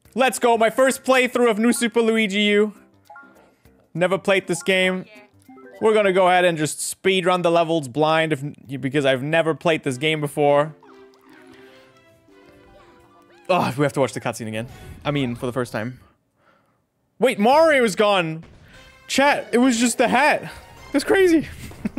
Let's go. My first playthrough of New Super Luigi U. Never played this game. We're gonna go ahead and just speedrun the levels blind because I've never played this game before. Oh, we have to watch the cutscene again. I mean, for the first time. Wait, Mario's gone. Chat, it was just the hat. That's crazy.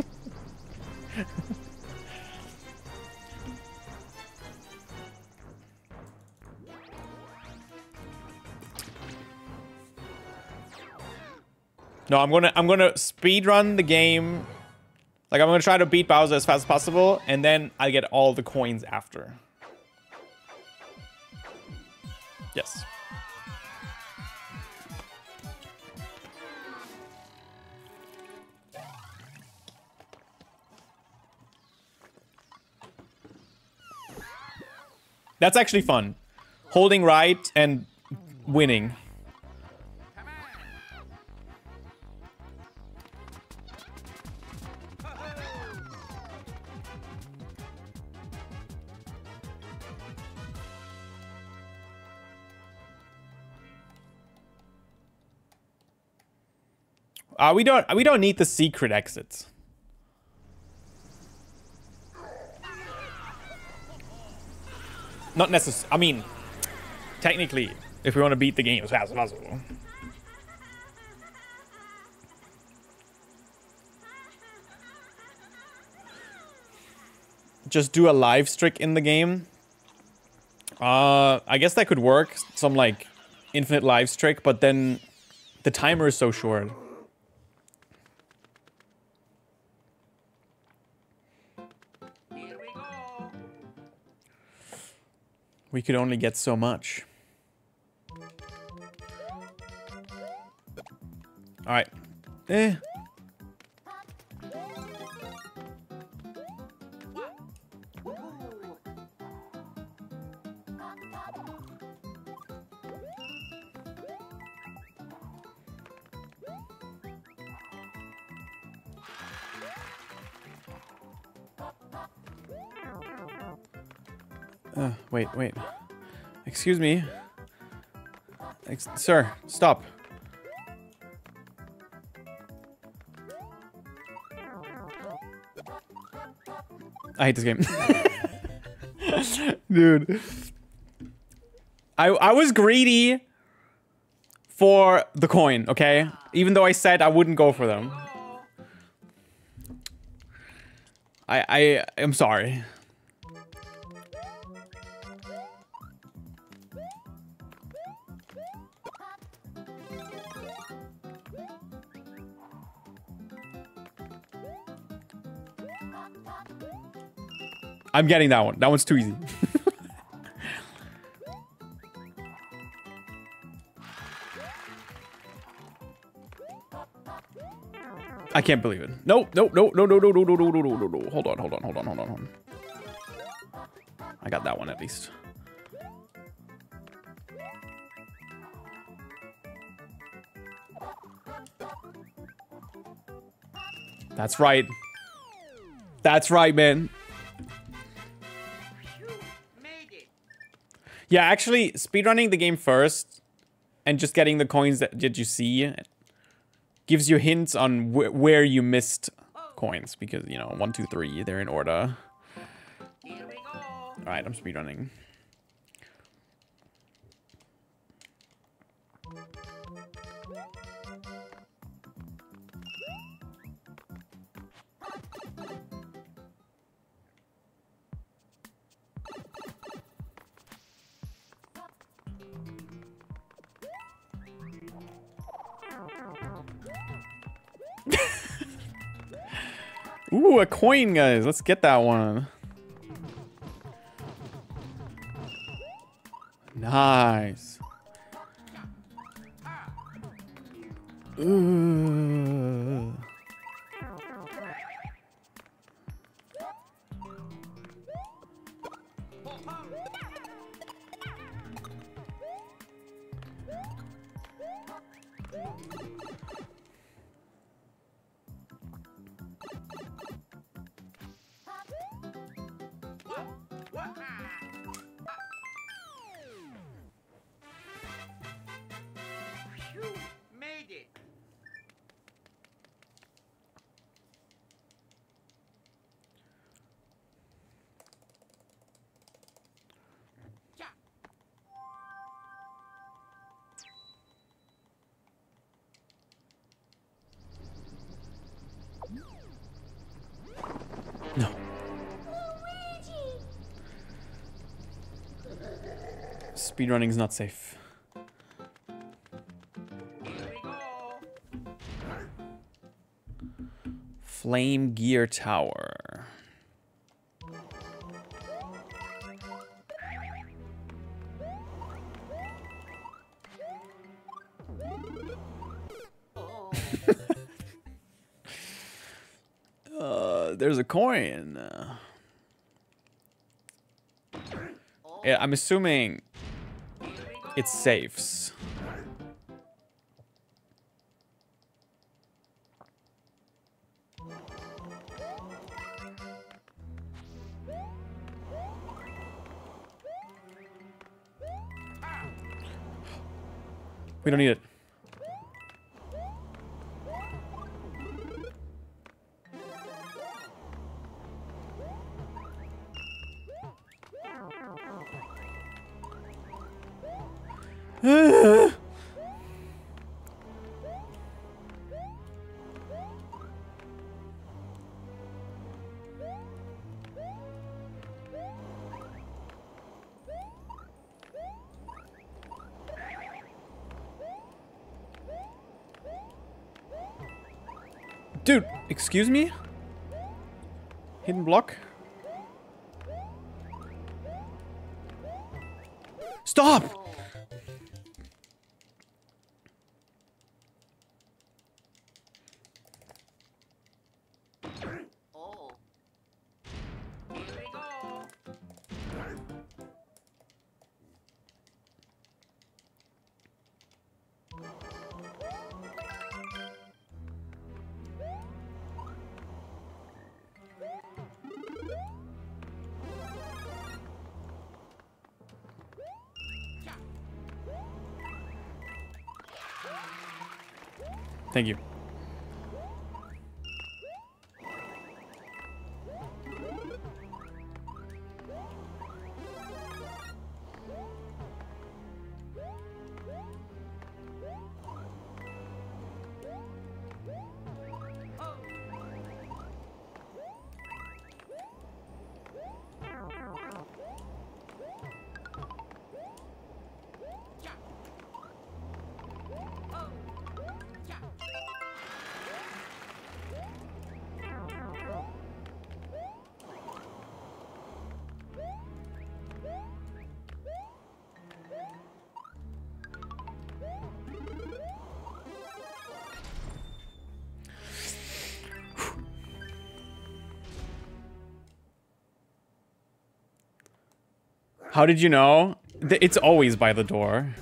No, I'm gonna speedrun the game. Like, I'm gonna try to beat Bowser as fast as possible, and then I get all the coins after. Yes. That's actually fun. Holding right and winning. We don't need the secret exits. Not necessarily. I mean, technically, if we want to beat the game as fast as possible. Just do a live streak in the game. I guess that could work. Some like infinite live streak, but then the timer is so short. We could only get so much. Alright. Wait. Excuse me. Sir, stop. I hate this game. Dude. I was greedy for the coin, okay? Even though I said I wouldn't go for them. I am sorry. I'm getting that one. That one's too easy. I can't believe it. No. Hold on. I got that one at least. That's right. That's right, man. Yeah, actually, speedrunning the game first and just getting the coins that you see gives you hints on where you missed coins because, you know, 1, 2, 3, they're in order. All right, I'm speedrunning. Ooh, a coin, guys. Let's get that one. Nice. Ooh. Speedrunning is not safe. Flame Gear Tower. There's a coin. Yeah, I'm assuming it's safes. We don't need it. Dude, excuse me? Hidden block? Stop! Thank you. How did you know? It's always by the door.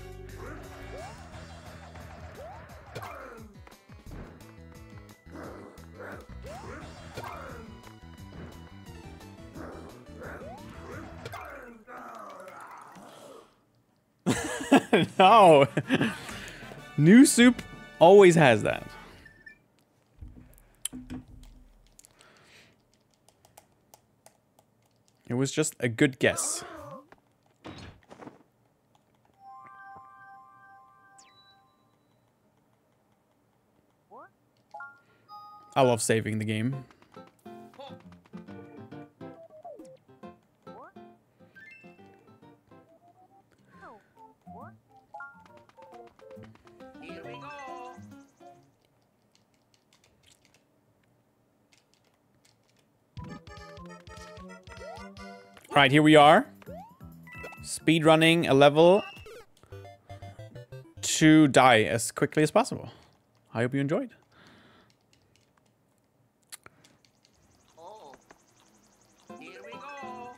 No. New soup always has that. It was just a good guess. I love saving the game. Here we go. Alright, here we are. Speedrunning a level to die as quickly as possible. I hope you enjoyed. Oh. Here we go.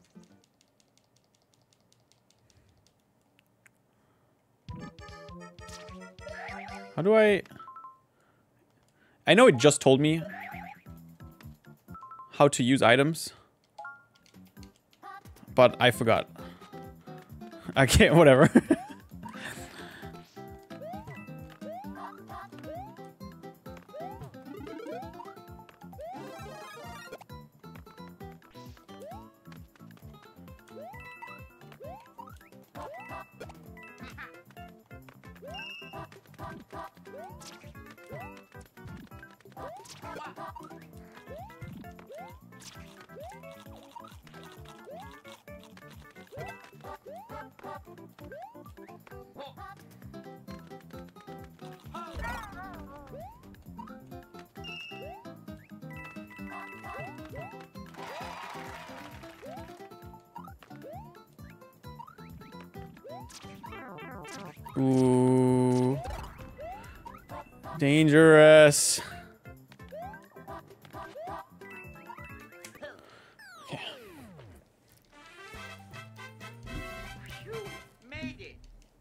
How do I know it just told me how to use items, but I forgot. Okay, whatever. Ooh. Dangerous. Okay. Made it.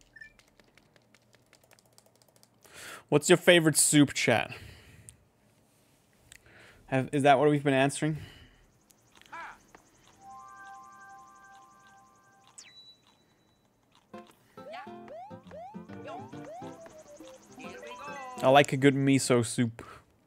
What's your favorite soup, chat? Is that what we've been answering? I like a good miso soup.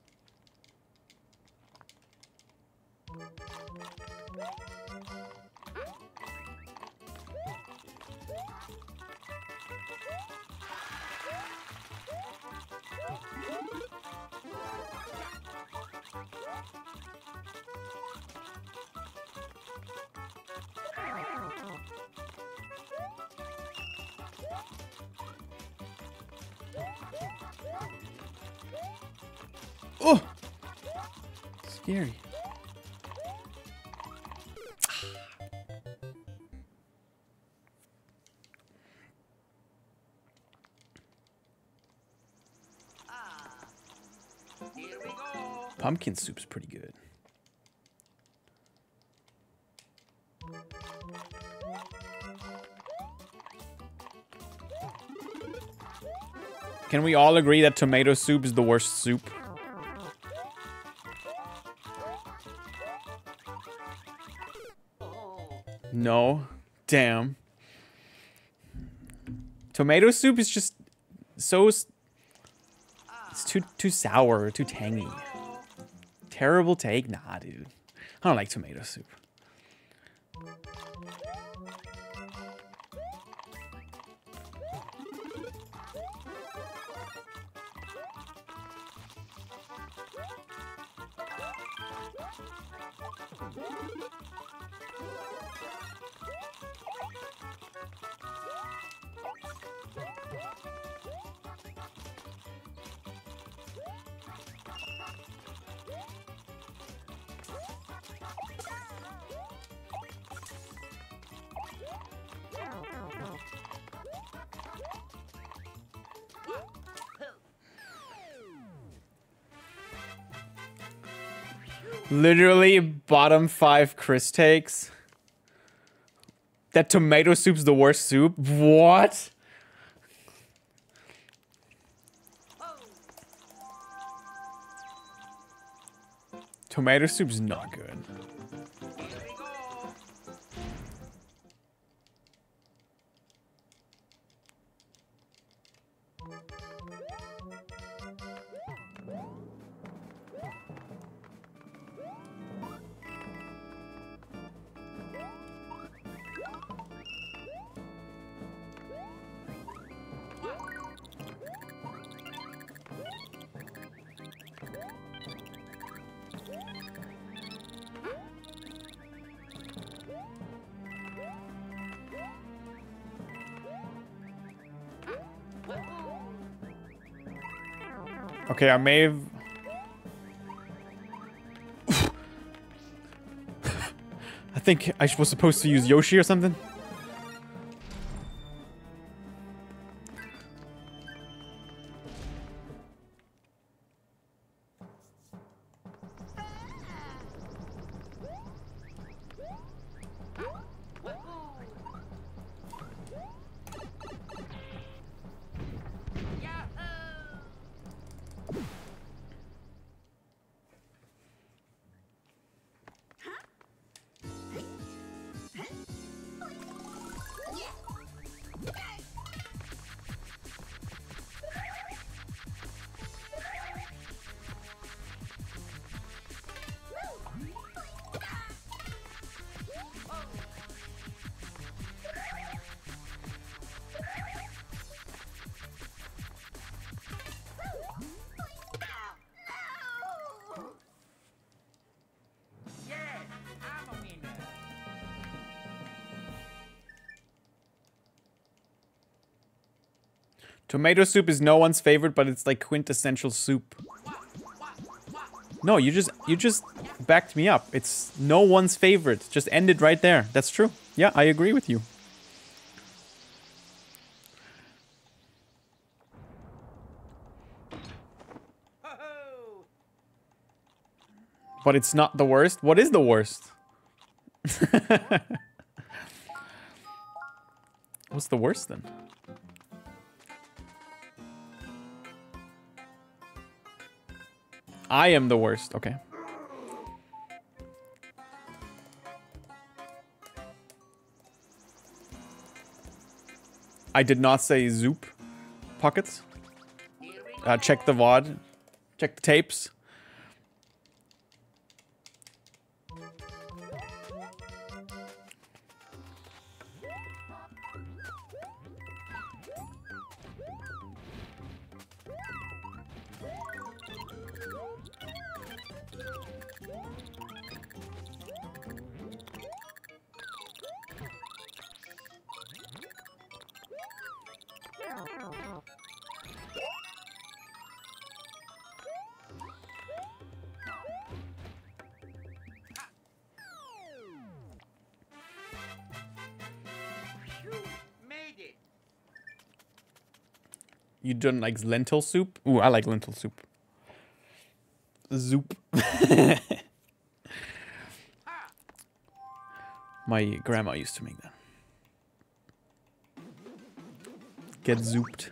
Oh! Scary. Here we go. Pumpkin soup's pretty good. Can we all agree that tomato soup is the worst soup? No. Damn. Tomato soup is just so... It's too sour, too tangy. Terrible take? Nah, dude. I don't like tomato soup. Literally bottom 5 Chris takes. That tomato soup's the worst soup? What? Tomato soup's not good. Okay, I may have... I think I was supposed to use Yoshi or something. Tomato soup is no one's favorite, but it's like quintessential soup. No, you just backed me up. It's no one's favorite. Just end it right there. That's true. Yeah, I agree with you. Ho-ho! But it's not the worst. What is the worst? What's the worst then? I am the worst. Okay. I did not say Zoop pockets. Here we go. Check the VOD. Check the tapes. Phew, made it. You don't like lentil soup? Ooh, I like lentil soup. Zoop. My grandma used to make that. Get zooped.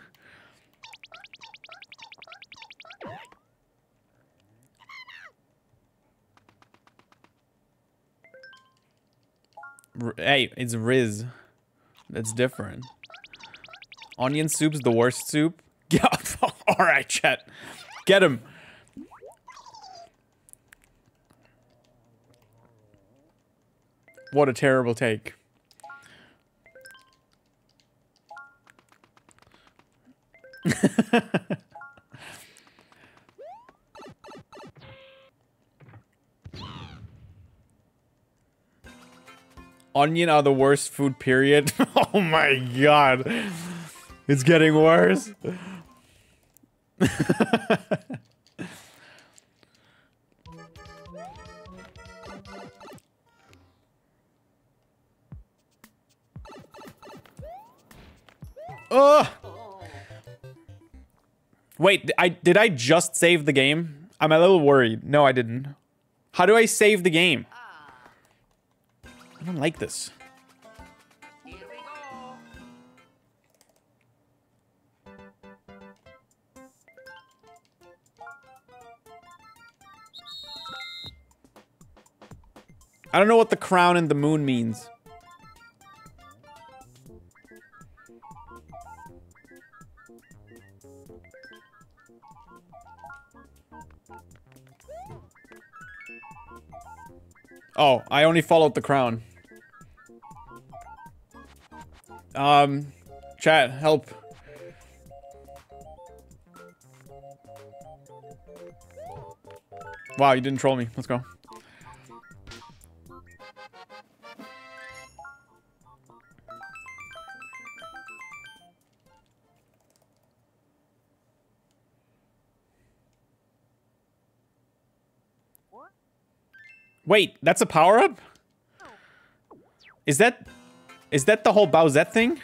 Hey, it's Riz. That's different. Onion soup's the worst soup? Yeah, alright, chat. Get him. What a terrible take. Onion are the worst food, period. Oh my god. It's getting worse. Ugh. Wait, did I just save the game? I'm a little worried. No, I didn't. How do I save the game? I don't like this. Here we go. I don't know what the crown and the moon means. Oh, I only followed the crown. Chat, help. Wow, you didn't troll me. Let's go. Wait, that's a power-up? Is that the whole Bowsette thing?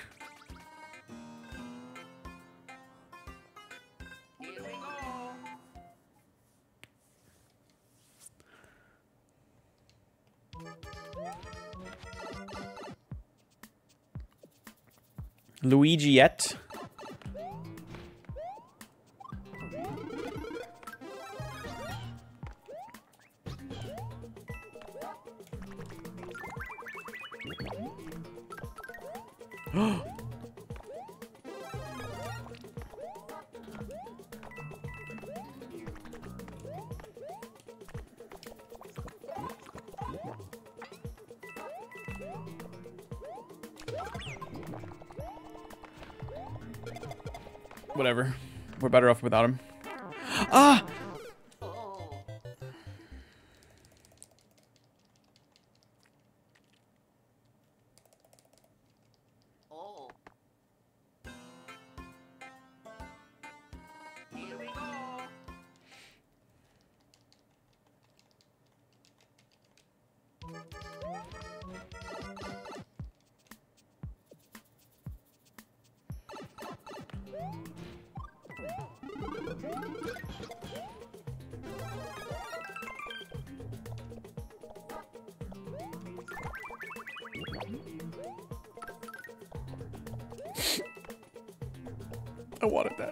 Here we go. Luigiette? Whatever. We're better off without him. Ah! Oh. Oh. I wanted that.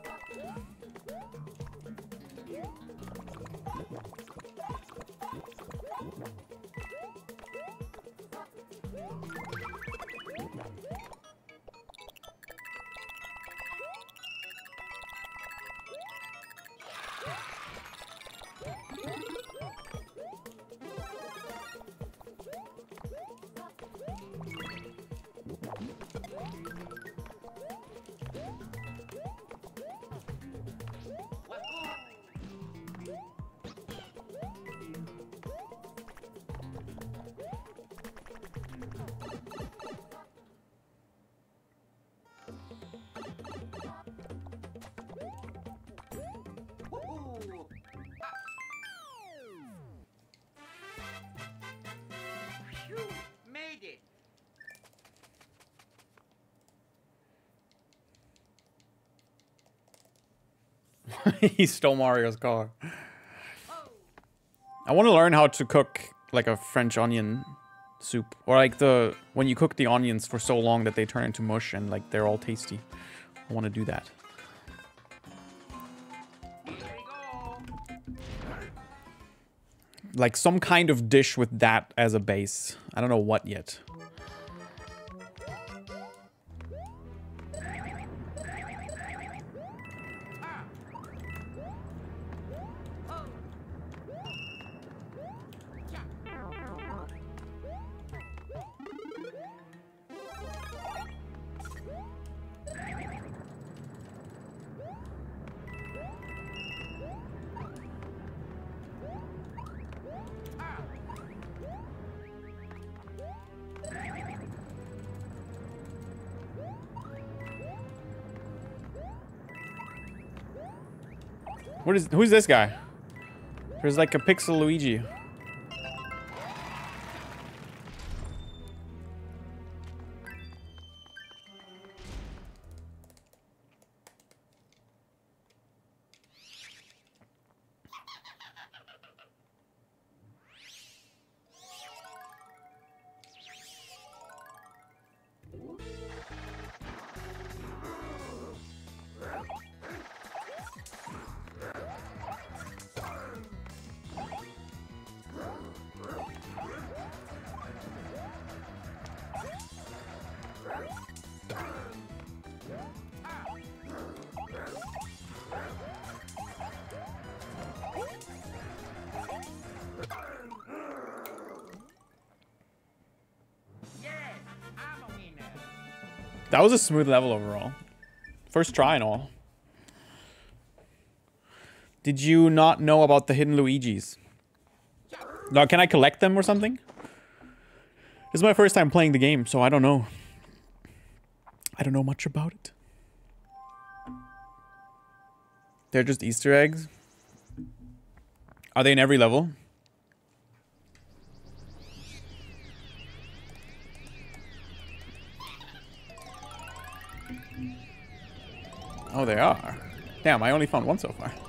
Woohoo! Phew, made it. He stole Mario's car. I want to learn how to cook like a French onion soup, or like the when you cook the onions for so long that they turn into mush and like they're all tasty. I want to do that. Here we go. Like some kind of dish with that as a base. I don't know what yet. Who's this guy? There's like a pixel Luigi. That was a smooth level overall. First try and all. Did you not know about the hidden Luigis? Now, can I collect them or something? This is my first time playing the game, so I don't know. I don't know much about it. They're just Easter eggs. Are they in every level? Oh, they are. Damn, I only found one so far.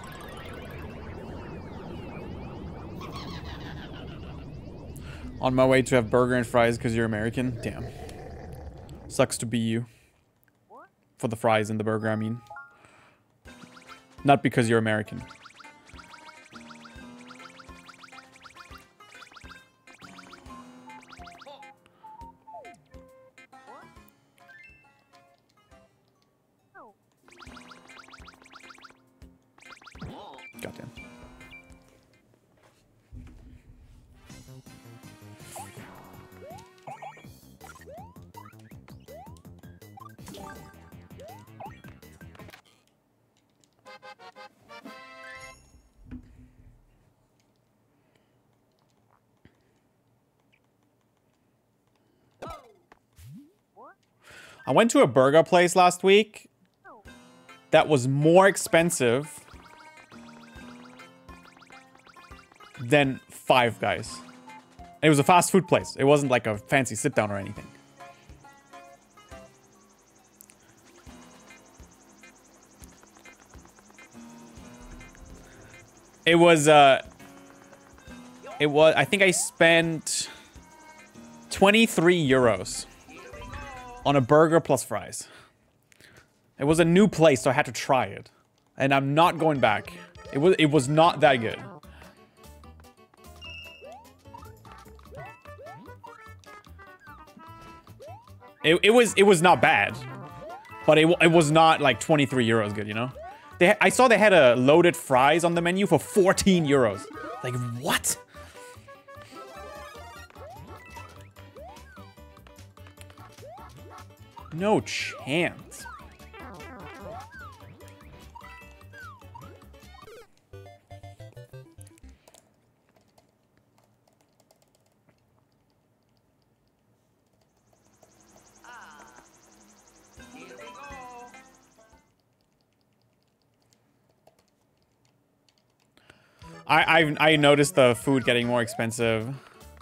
On my way to have burger and fries because you're American? Damn. Sucks to be you. For the fries and the burger, I mean. Not because you're American. Goddamn. I went to a burger place last week that was more expensive than Five Guys. It was a fast food place. It wasn't like a fancy sit down or anything. It was, I think I spent 23 euros on a burger plus fries. It was a new place, so I had to try it. And I'm not going back. It was not that good. It was not bad. But it was not like 23 euros good, you know? I saw they had a loaded fries on the menu for 14 euros. Like, what? No chance. Here we go. I noticed the food getting more expensive.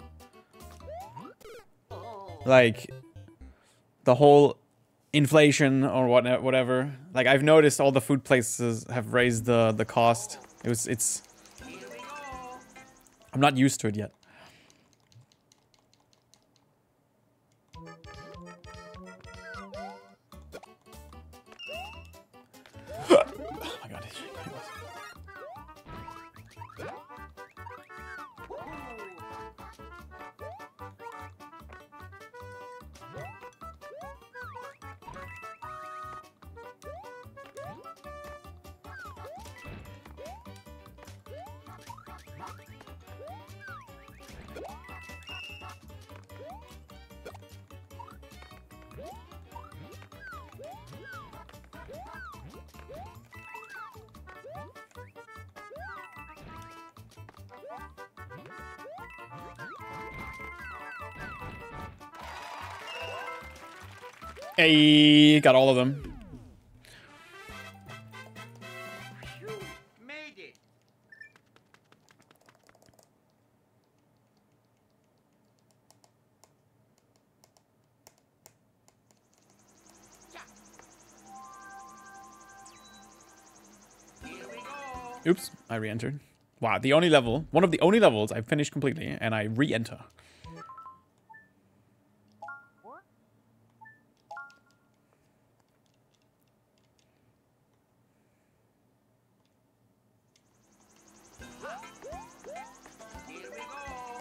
Like the whole inflation or whatever. Like I've noticed all the food places have raised the cost. It's Here we go. I'm not used to it yet. Oh my god. Hey, got all of them. Phew, made it. Here we go. Oops, I re-entered. Wow, the only level, one of the only levels I've finished completely, and I re-enter. Here we go.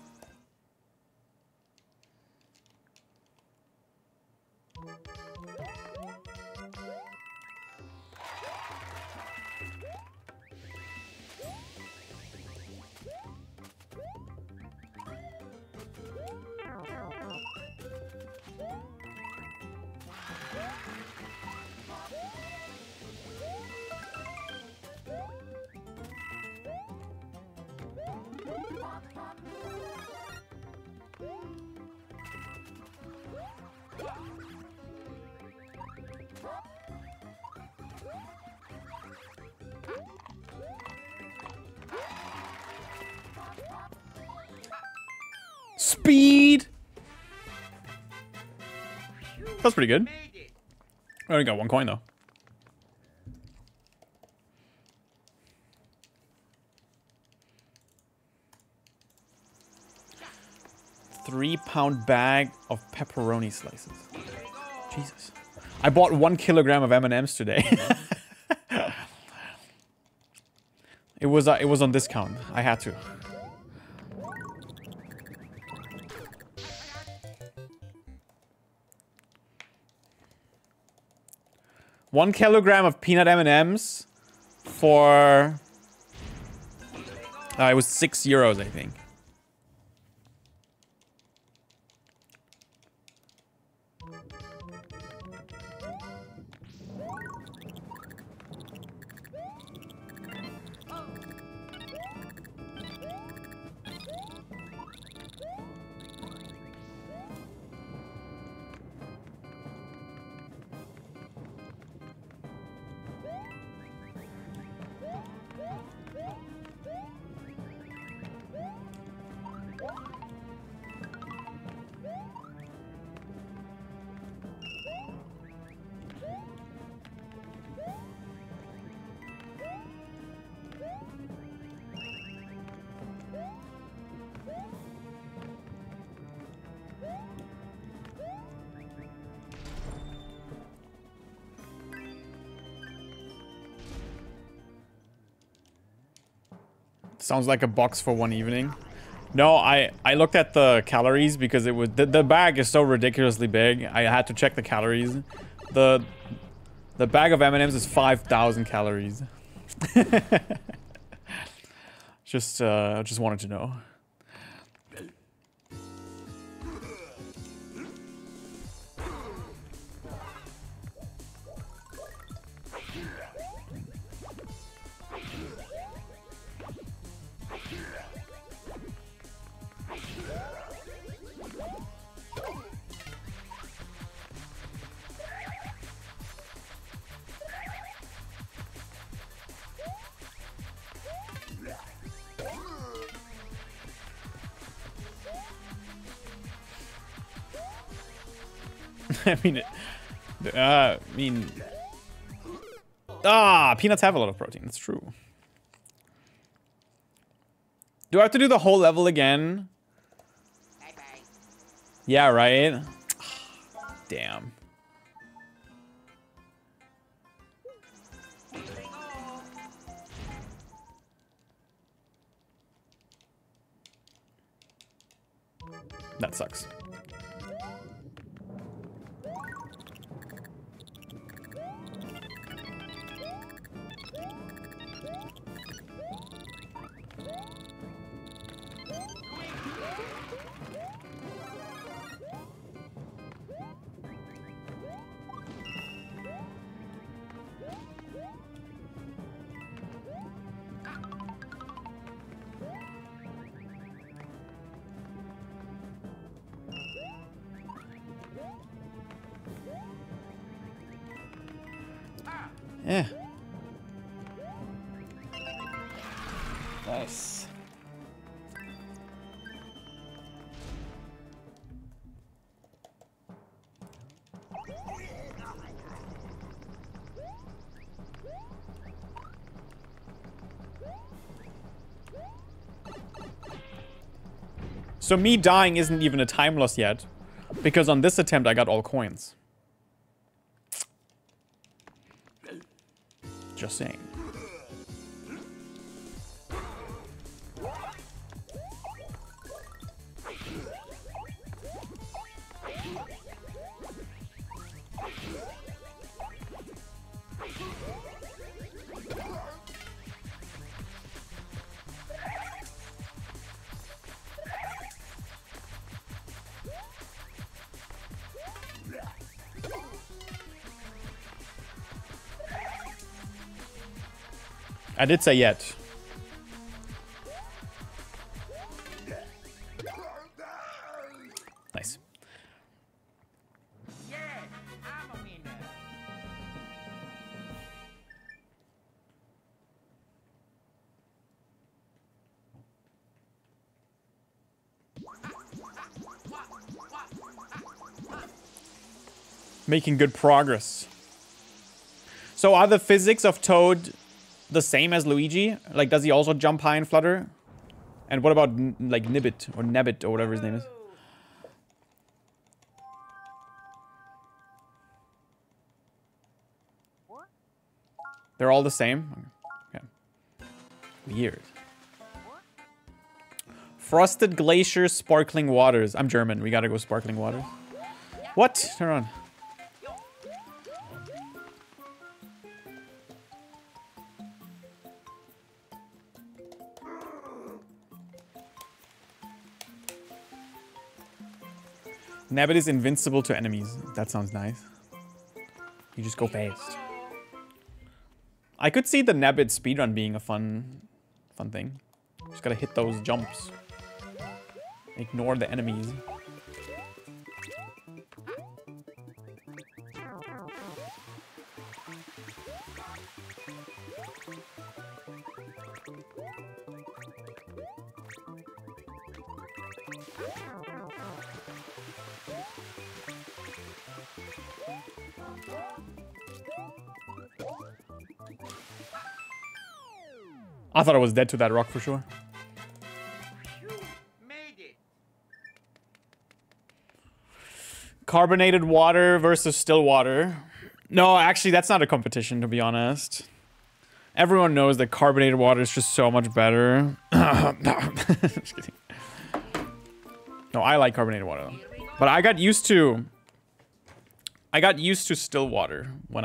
Speed! That's pretty good. Made it. I only got 1 coin though. £3-pound bag of pepperoni slices. Jesus. I bought 1 kilogram of M&Ms today. It was on discount. I had to. One kilogram of peanut M&Ms for it was 6 euros, I think. Sounds like a box for one evening. No, I looked at the calories because it was the bag is so ridiculously big. I had to check the calories. The bag of M&Ms is 5,000 calories. Just wanted to know. Peanuts have a lot of protein. That's true. Do I have to do the whole level again? Bye-bye. Yeah, right? Damn. Here we go. That sucks. Yeah. Nice. So me dying isn't even a time loss yet, because on this attempt I got all coins. Just saying. I did say yet. Nice. Yeah, I'm a winner. Making good progress. So are the physics of Toad the same as Luigi? Like, does he also jump high and flutter? And what about, like, Nibbit or Nabbit or whatever his name is? They're all the same? Okay. Weird. Frosted Glacier Sparkling Waters. I'm German. We gotta go Sparkling Waters. What? Turn on. Nabbit is invincible to enemies. That sounds nice. You just go fast. I could see the Nabbit speedrun being a fun thing. Just gotta hit those jumps. Ignore the enemies. I thought I was dead to that rock for sure. Made it. Carbonated water versus still water. No, actually, that's not a competition, to be honest. Everyone knows that carbonated water is just so much better. Just kidding. No, I like carbonated water though. But I got used to still water when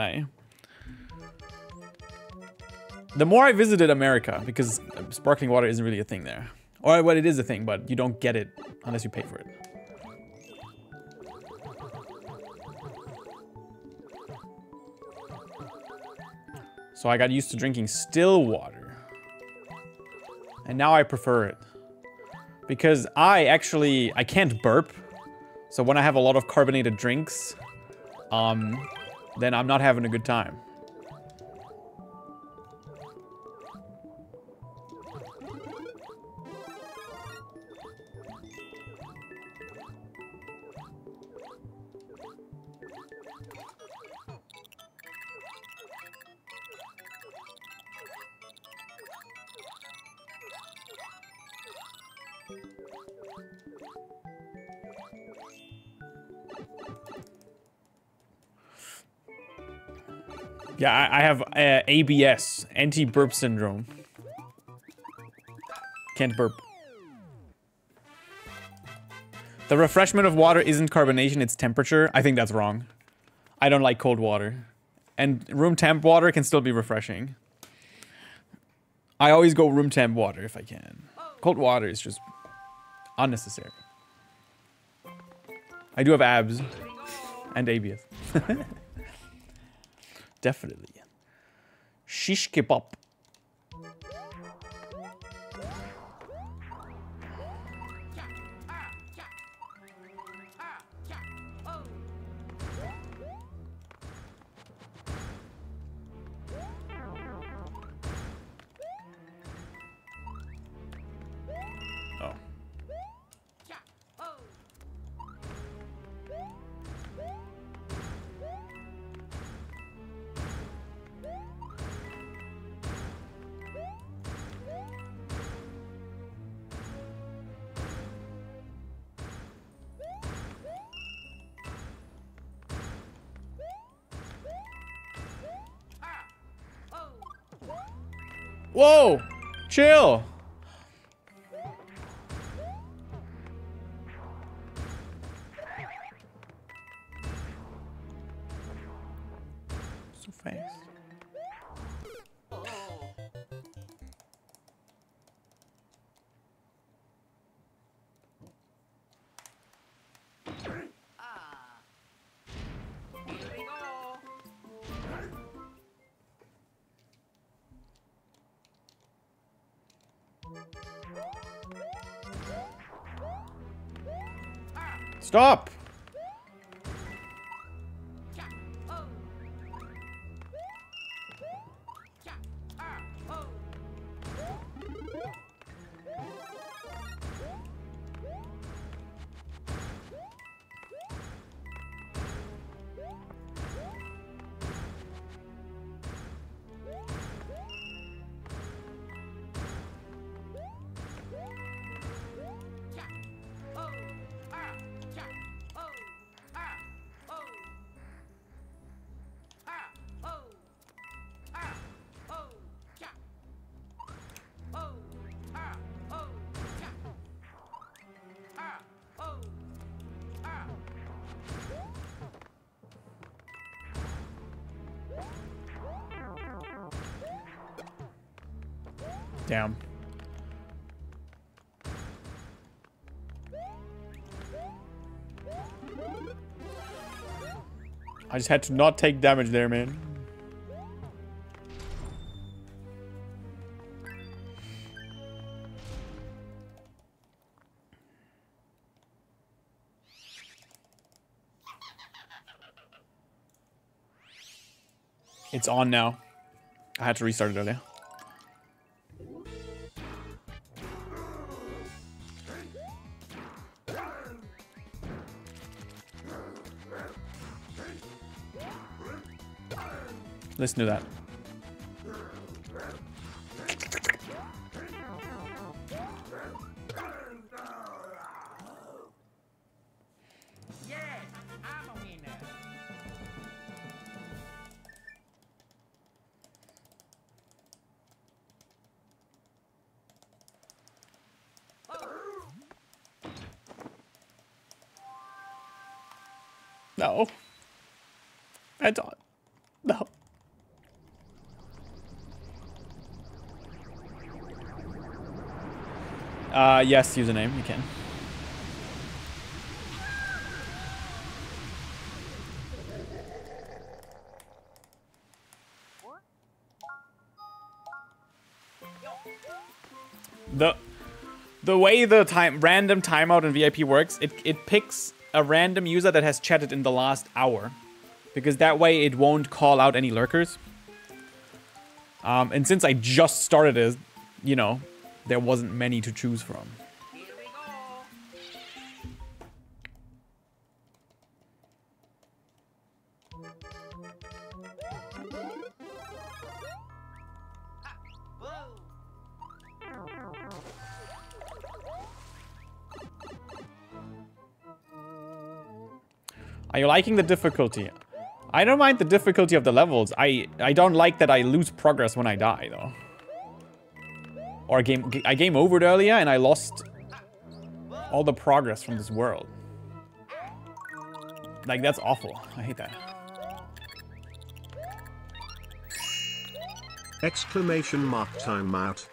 the more I visited America, because sparkling water isn't really a thing there. Or well, it is a thing, but you don't get it unless you pay for it. So I got used to drinking still water. And now I prefer it. Because I can't burp. So when I have a lot of carbonated drinks, then I'm not having a good time. Yeah, I have ABS, anti-burp syndrome. Can't burp. The refreshment of water isn't carbonation, it's temperature. I think that's wrong. I don't like cold water. And room temp water can still be refreshing. I always go room temp water if I can. Cold water is just unnecessary. I do have abs and ABS. Definitely. Shish kebab. Whoa! Chill! So fast. Stop! Damn. I just had to not take damage there, man. It's on now. I had to restart it earlier. Listen to that. Yes, I'm a winner. No. I don't. No. Yes, username, you can. The way the random timeout in VIP works, it picks a random user that has chatted in the last hour. Because that way it won't call out any lurkers. And since I just started it, you know, there wasn't many to choose from. Here we go. Are you liking the difficulty? I don't mind the difficulty of the levels. I don't like that I lose progress when I die, though. Or I game overed earlier and I lost all the progress from this world. Like, that's awful. I hate that. Exclamation mark timeout.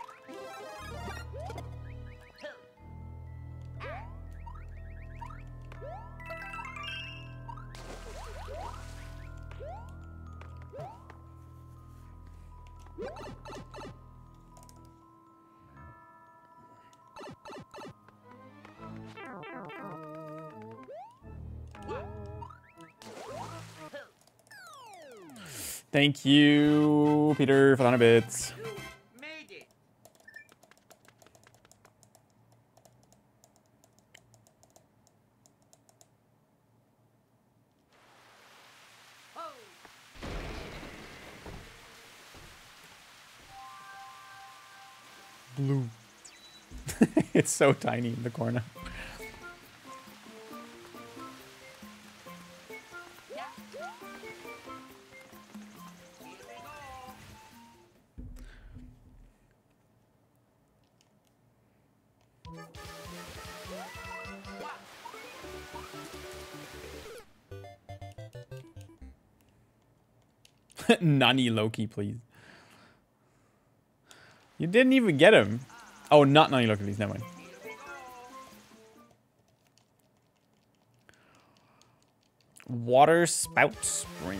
Thank you, Peter, for 100 bits. Made it. Oh. Blue. It's so tiny in the corner. Nani Loki, please. You didn't even get him. Oh, not Nani Loki, please. Never mind. Water spout spring.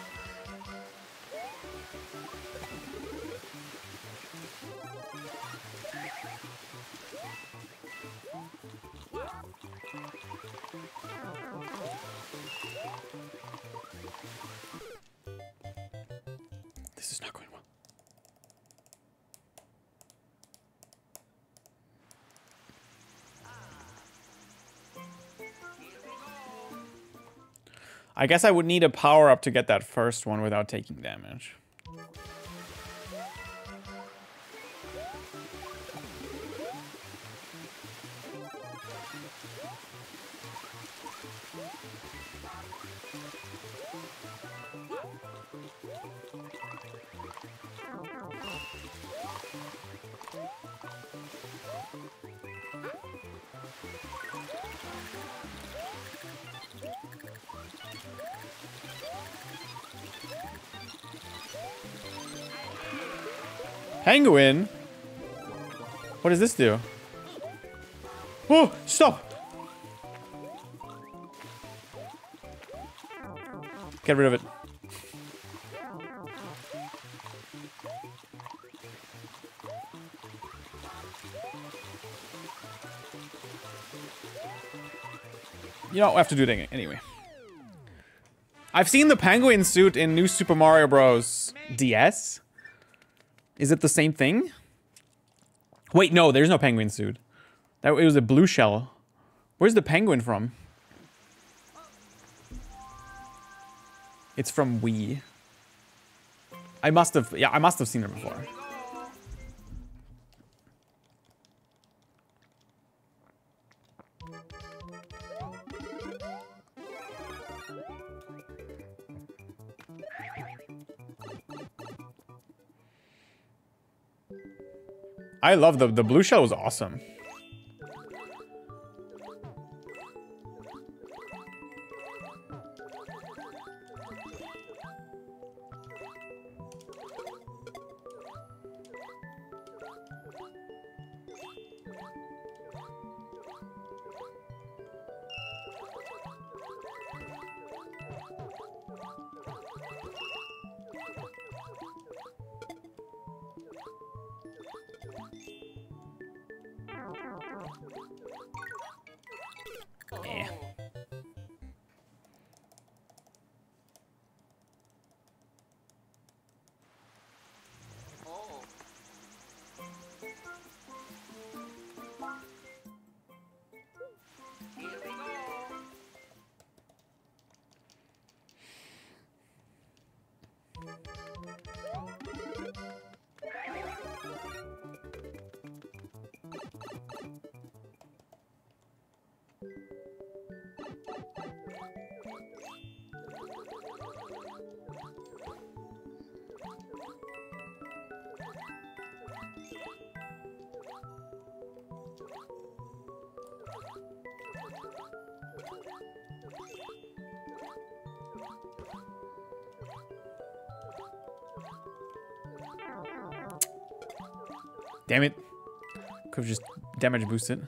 This is not going well. I guess I would need a power up to get that first one without taking damage. Penguin? What does this do? Oh, stop! Get rid of it. You don't have to do it anyway. I've seen the penguin suit in New Super Mario Bros. DS. Is it the same thing? Wait, no, there's no penguin suit. It was a blue shell. Where's the penguin from? It's from Wii. I must have seen it before. I love the blue shell was awesome. Eh. Oh. Here we go. Damn it. Could have just damage boosted.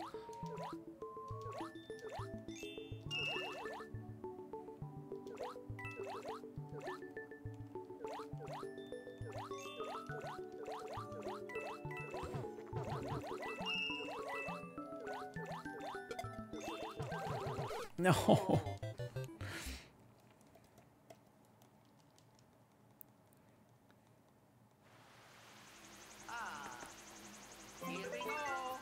No. Here we go.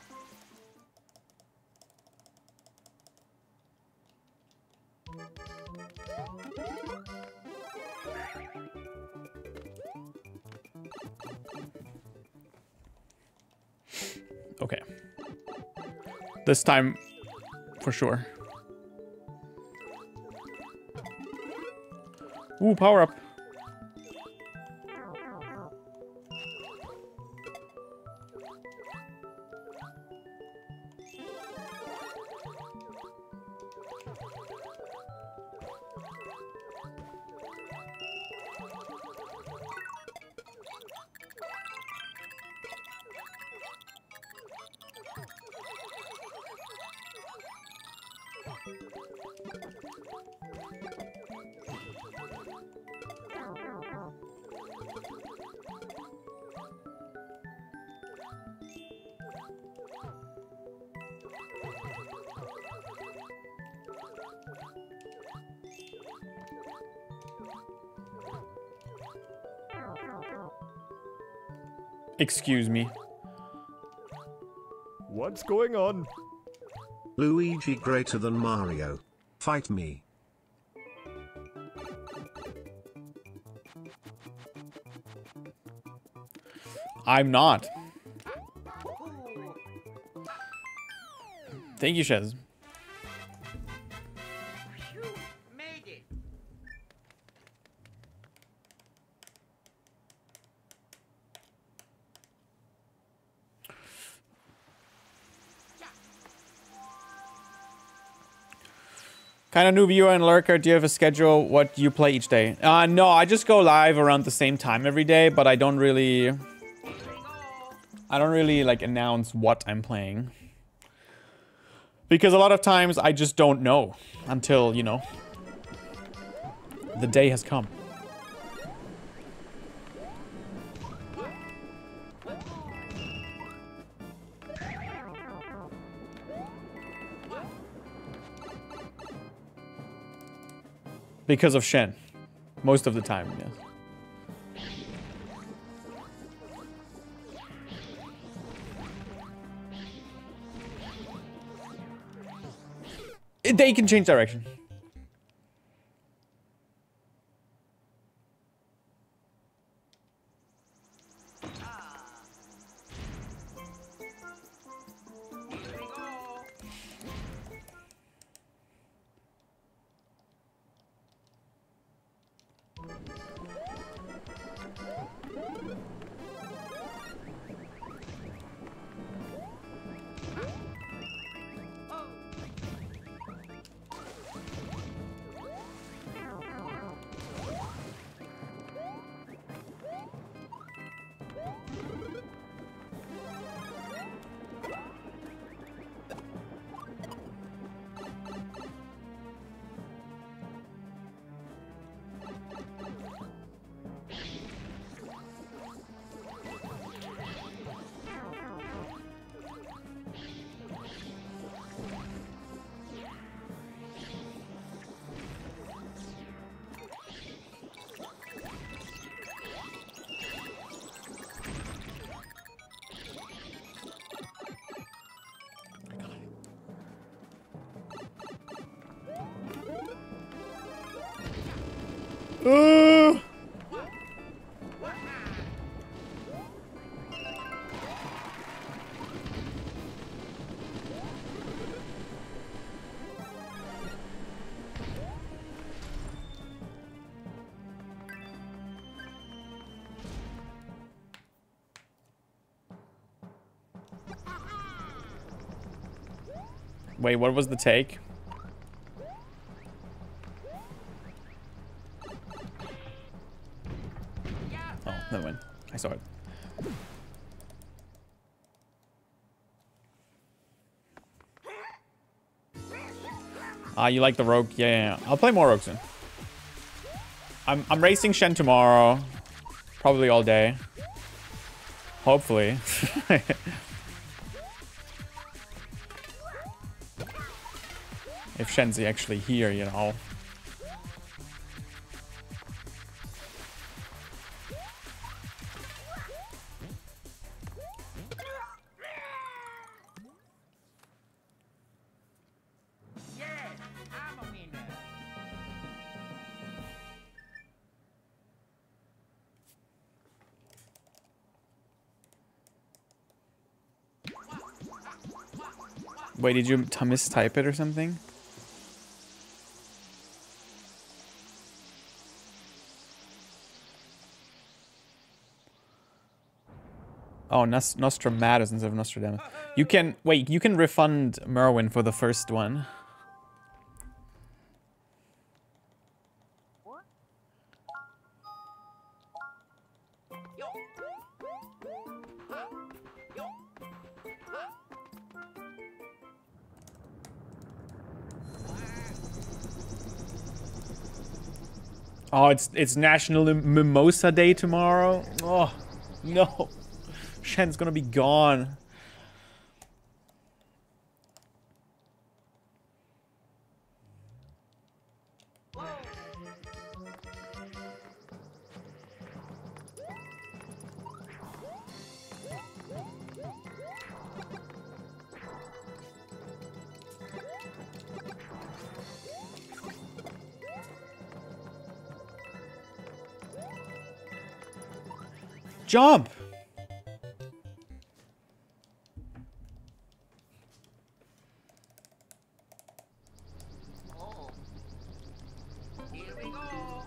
Okay. This time, for sure. Ooh, power up. Excuse me. What's going on? Luigi greater than Mario. Fight me. I'm not. Thank you, Shez. Phew, made it. Kind of new viewer and lurker. Do you have a schedule? What do you play each day? No, I just go live around the same time every day, but I don't really like announce what I'm playing. Because a lot of times I just don't know until, you know, the day has come. Because of Shen. Most of the time, yes. They can change direction. Here we go. Wait, what was the take? Oh, never mind. I saw it. Ah, you like the rogue? Yeah. I'll play more rogue soon. I'm racing Shen tomorrow. Probably all day. Hopefully. If Shen's actually here, you know. Yes, I'm a winner. Wait, did you mistype it or something? Oh, Nostramatus instead of Nostradamus. You can, wait, you can refund Merwin for the first one. Yo. Ha. Yo. Ha. Oh, it's National Mimosa Day tomorrow. Oh, no. Shen's gonna be gone. Jump! Oh. Here we go.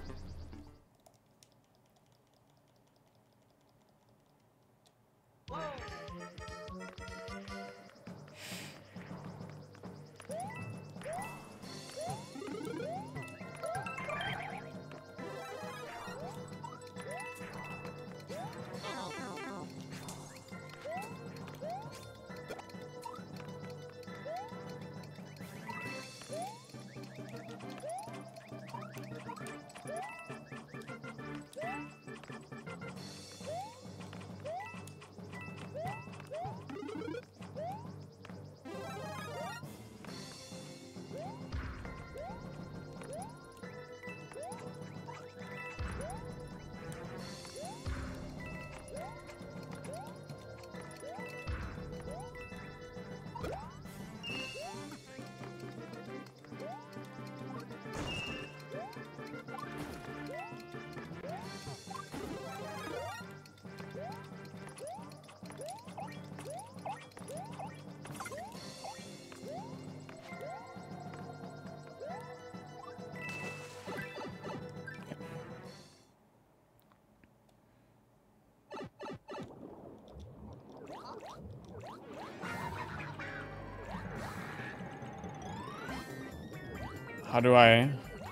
How do I?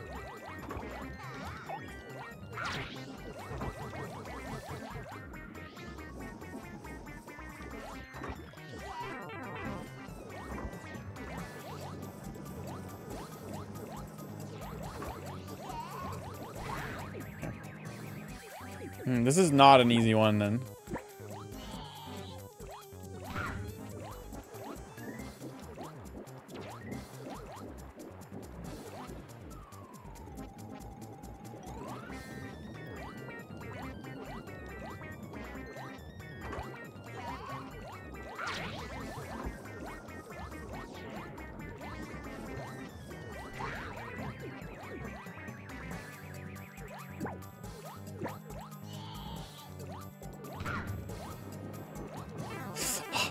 This is not an easy one then.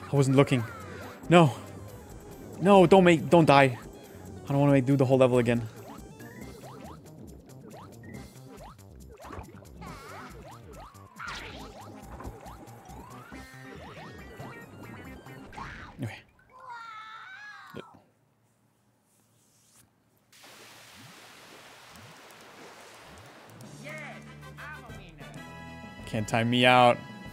I wasn't looking. No. No, don't die. I don't want to do the whole level again. Okay. Yes, I'm a winner. Can't time me out.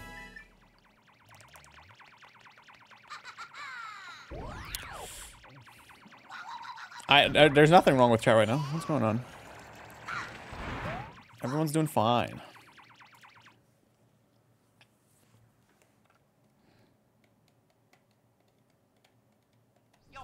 There's nothing wrong with chat right now. What's going on? Everyone's doing fine. Yo.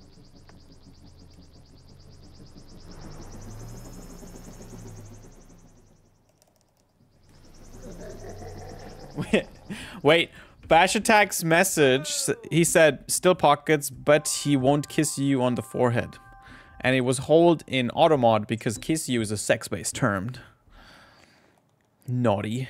Wait. Bash Attack's message, he said, still pockets, but he won't kiss you on the forehead. And it was hold in automod because kiss you is a sex-based term. Naughty.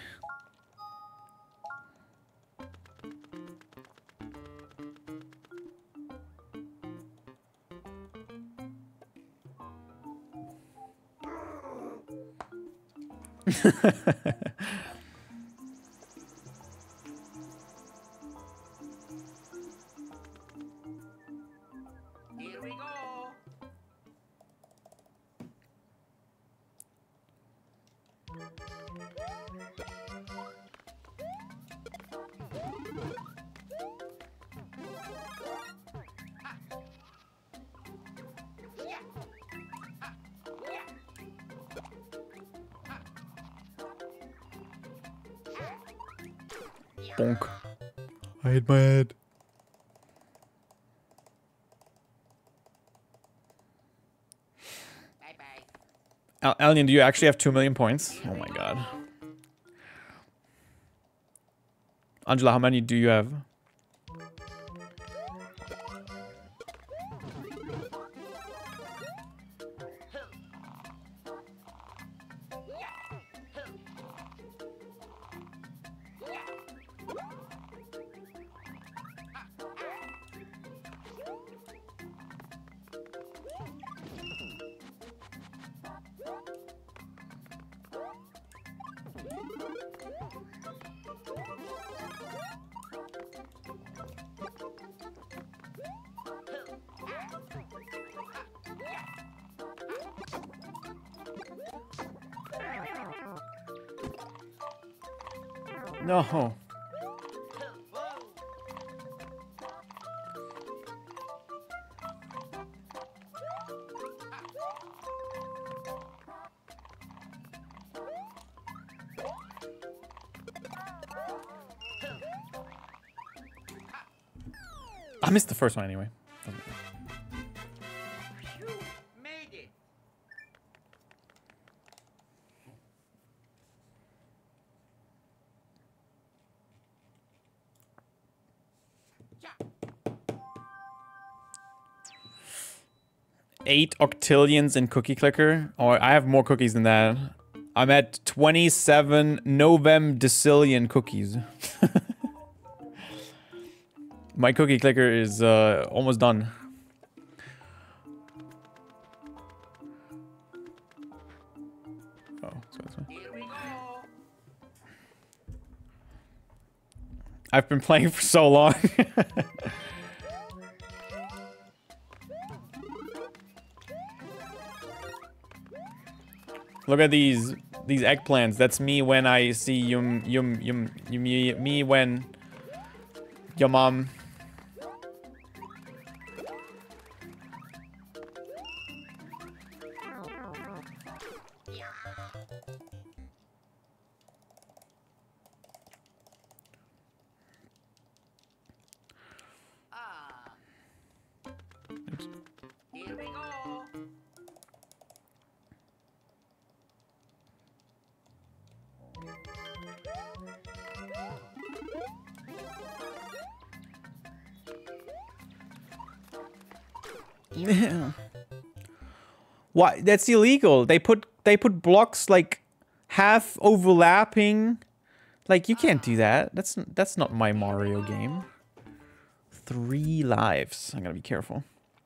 Here we go. Bonk. I hit my head. Bye-bye. Alien, do you actually have 2 million points? Oh my god. Angela, how many do you have? No. Whoa. I missed the first one anyway. Doesn't matter. You made it. Yeah. 8 octillions in Cookie Clicker. Or I have more cookies than that. I'm at 27 Novem decillion cookies. My Cookie Clicker is almost done. Oh, so that's fine. Here we go. I've been playing for so long. Look at these eggplants. That's me when I see me when your mom. Ah. Oops. Here we go. Why? That's illegal. They put blocks like half overlapping. Like you can't do that. That's not my Mario game. 3 lives. I gotta be careful.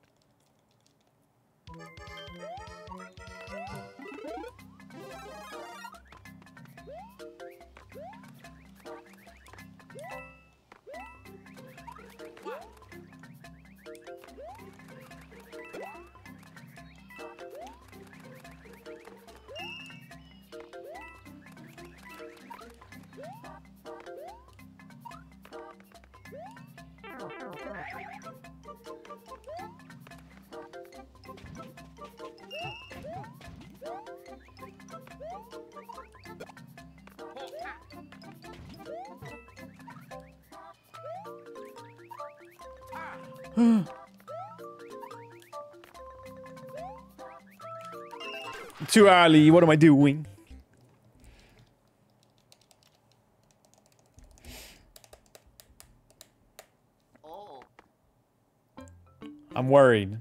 Too early. What am I doing? Oh. I'm worried.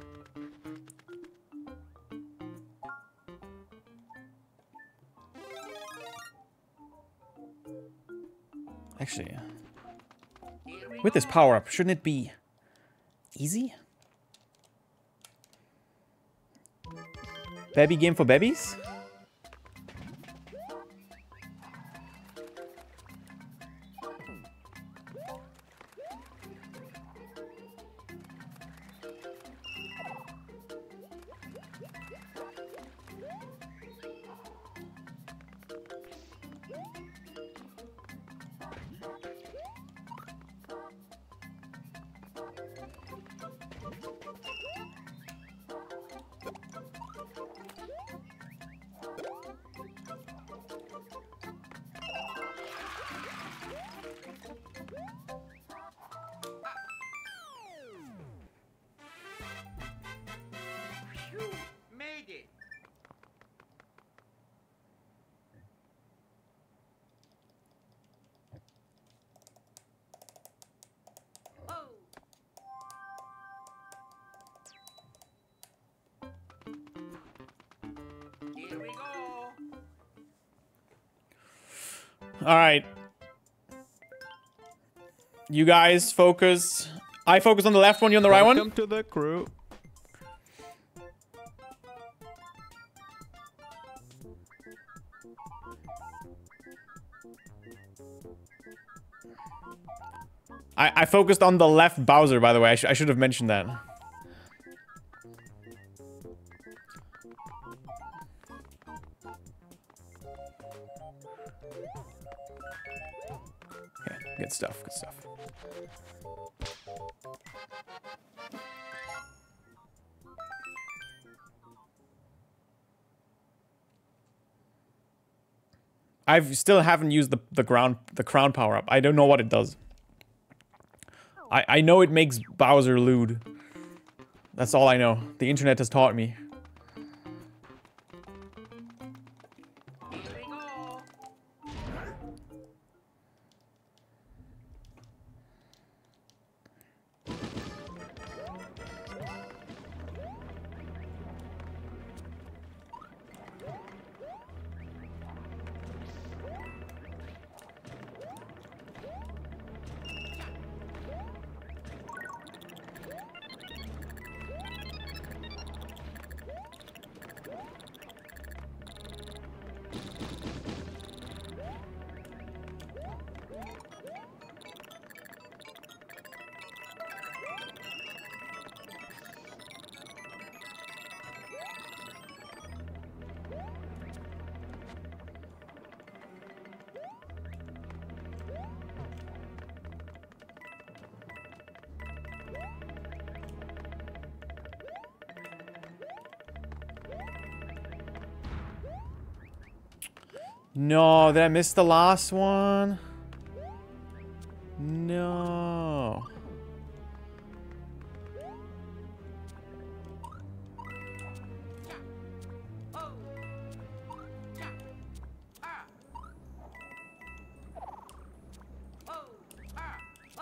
Actually, with this power up, shouldn't it be easy? Baby game for babies? You made it. Oh. Here we go. All right. You guys focus. I focus on the left one, you on the right one? Welcome to the crew. I focused on the left Bowser, by the way. I should have mentioned that. Okay, good stuff, good stuff. I still haven't used the crown power up. I don't know what it does. I know it makes Bowser lewd. That's all I know. The internet has taught me. Here we go. No, did I miss the last one? No. Oh. Yeah. Ah. Oh. Ah. Oh.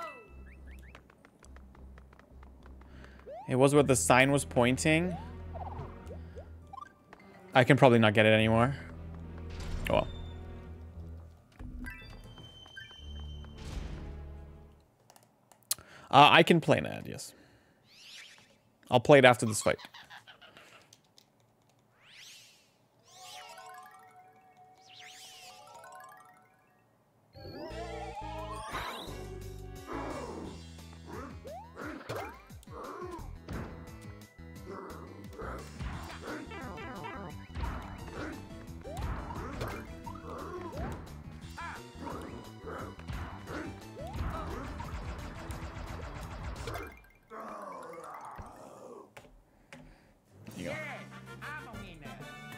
It was where the sign was pointing. I can probably not get it anymore. Oh well. I can play an ad, yes. I'll play it after this fight. Yeah, I'm a winner.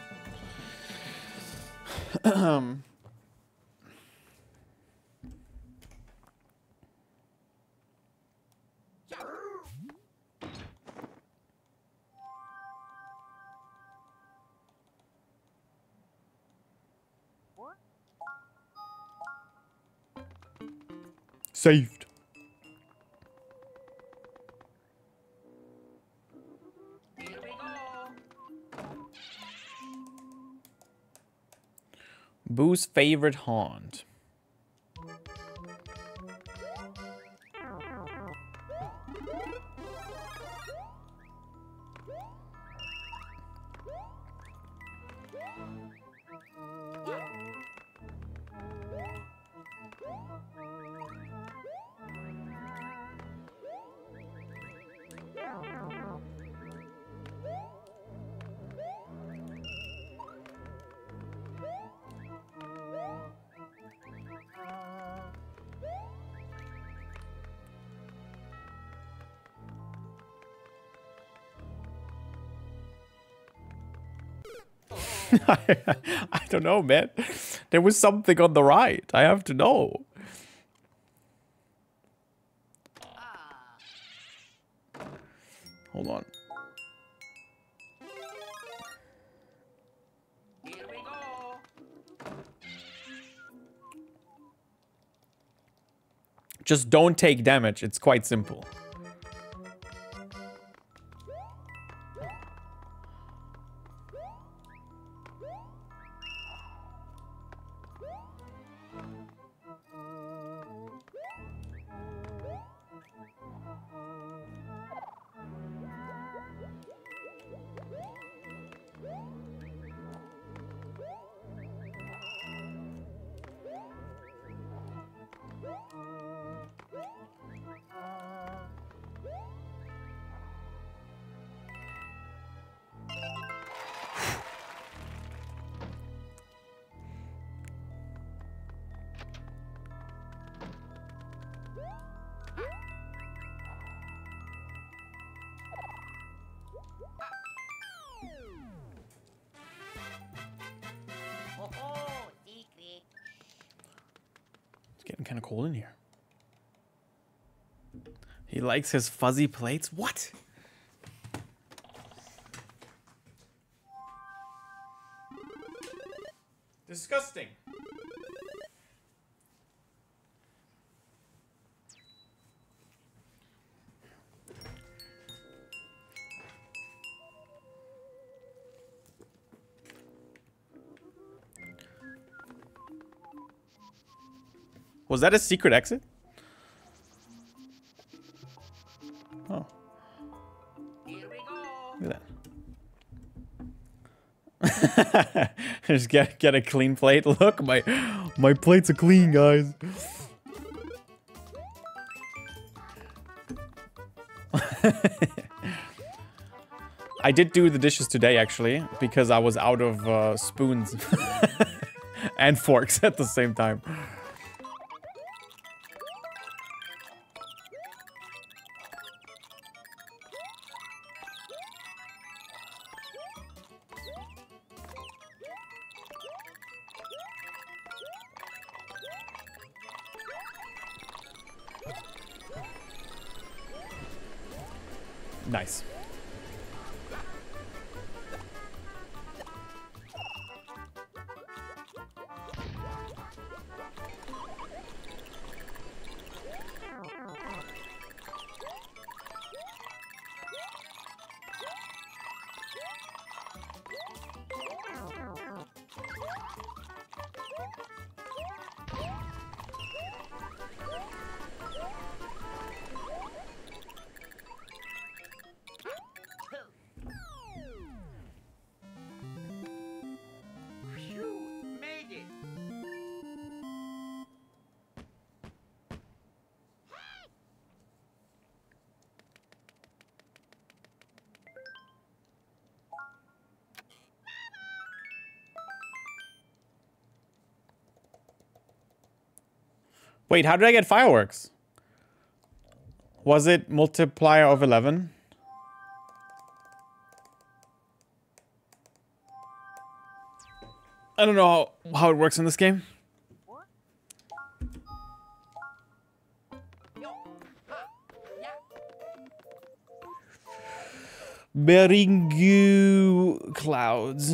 Saved. Here we go. Boo's favorite haunt. I don't know, man. There was something on the right. I have to know. Hold on. Here we go. Just don't take damage. It's quite simple. Oh, secret. It's getting kind of cold in here. He likes his fuzzy plates. What? Disgusting. Was that a secret exit? Oh. Here we go. Look at that. Just get a clean plate. Look, my plates are clean, guys. I did do the dishes today, actually, because I was out of spoons and forks at the same time. Nice. Wait, how did I get fireworks? Was it multiplier of 11? I don't know how it works in this game. Beringu clouds.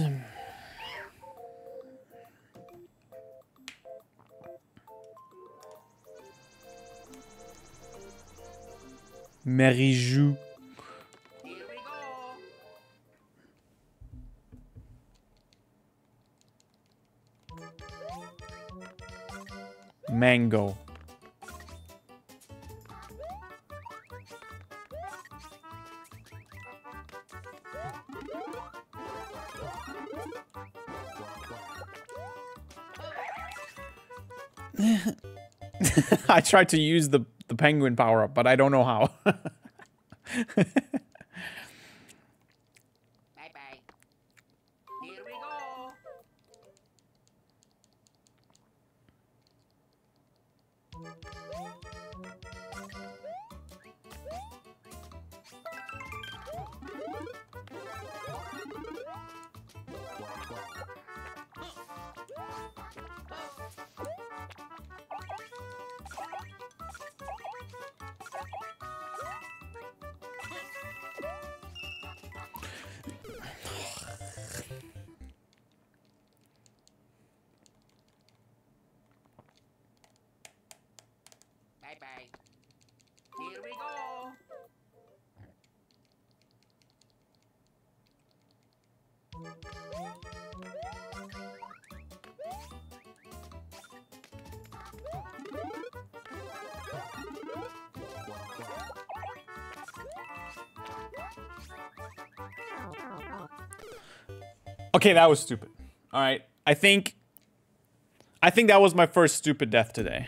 Merijou. Here we go. Mango. I tried to use the penguin power up, but I don't know how. Bye bye. Here we go. Bye bye. Here we go. Okay, that was stupid. All right, I think that was my first stupid death today.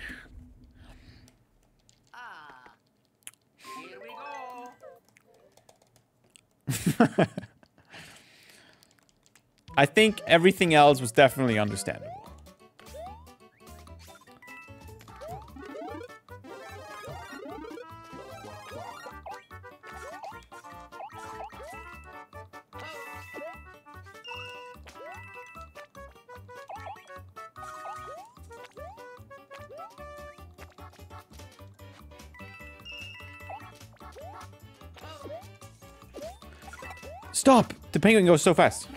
Ah. Here we go. I think everything else was definitely understandable. Stop! The penguin goes so fast.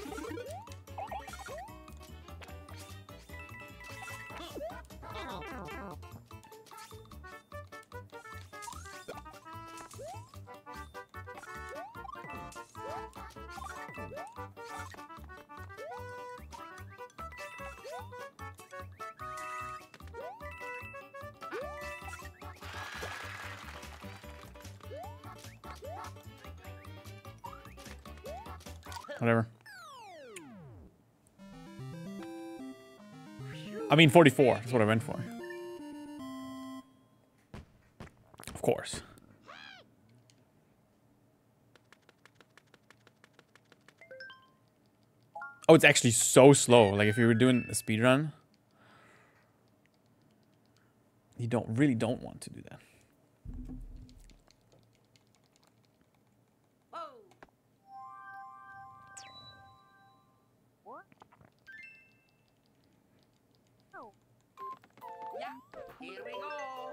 Whatever. I mean 44. That's what I went for. Of course. Oh, it's actually so slow. Like if you were doing a speed run, you really don't want to do that. Here we go.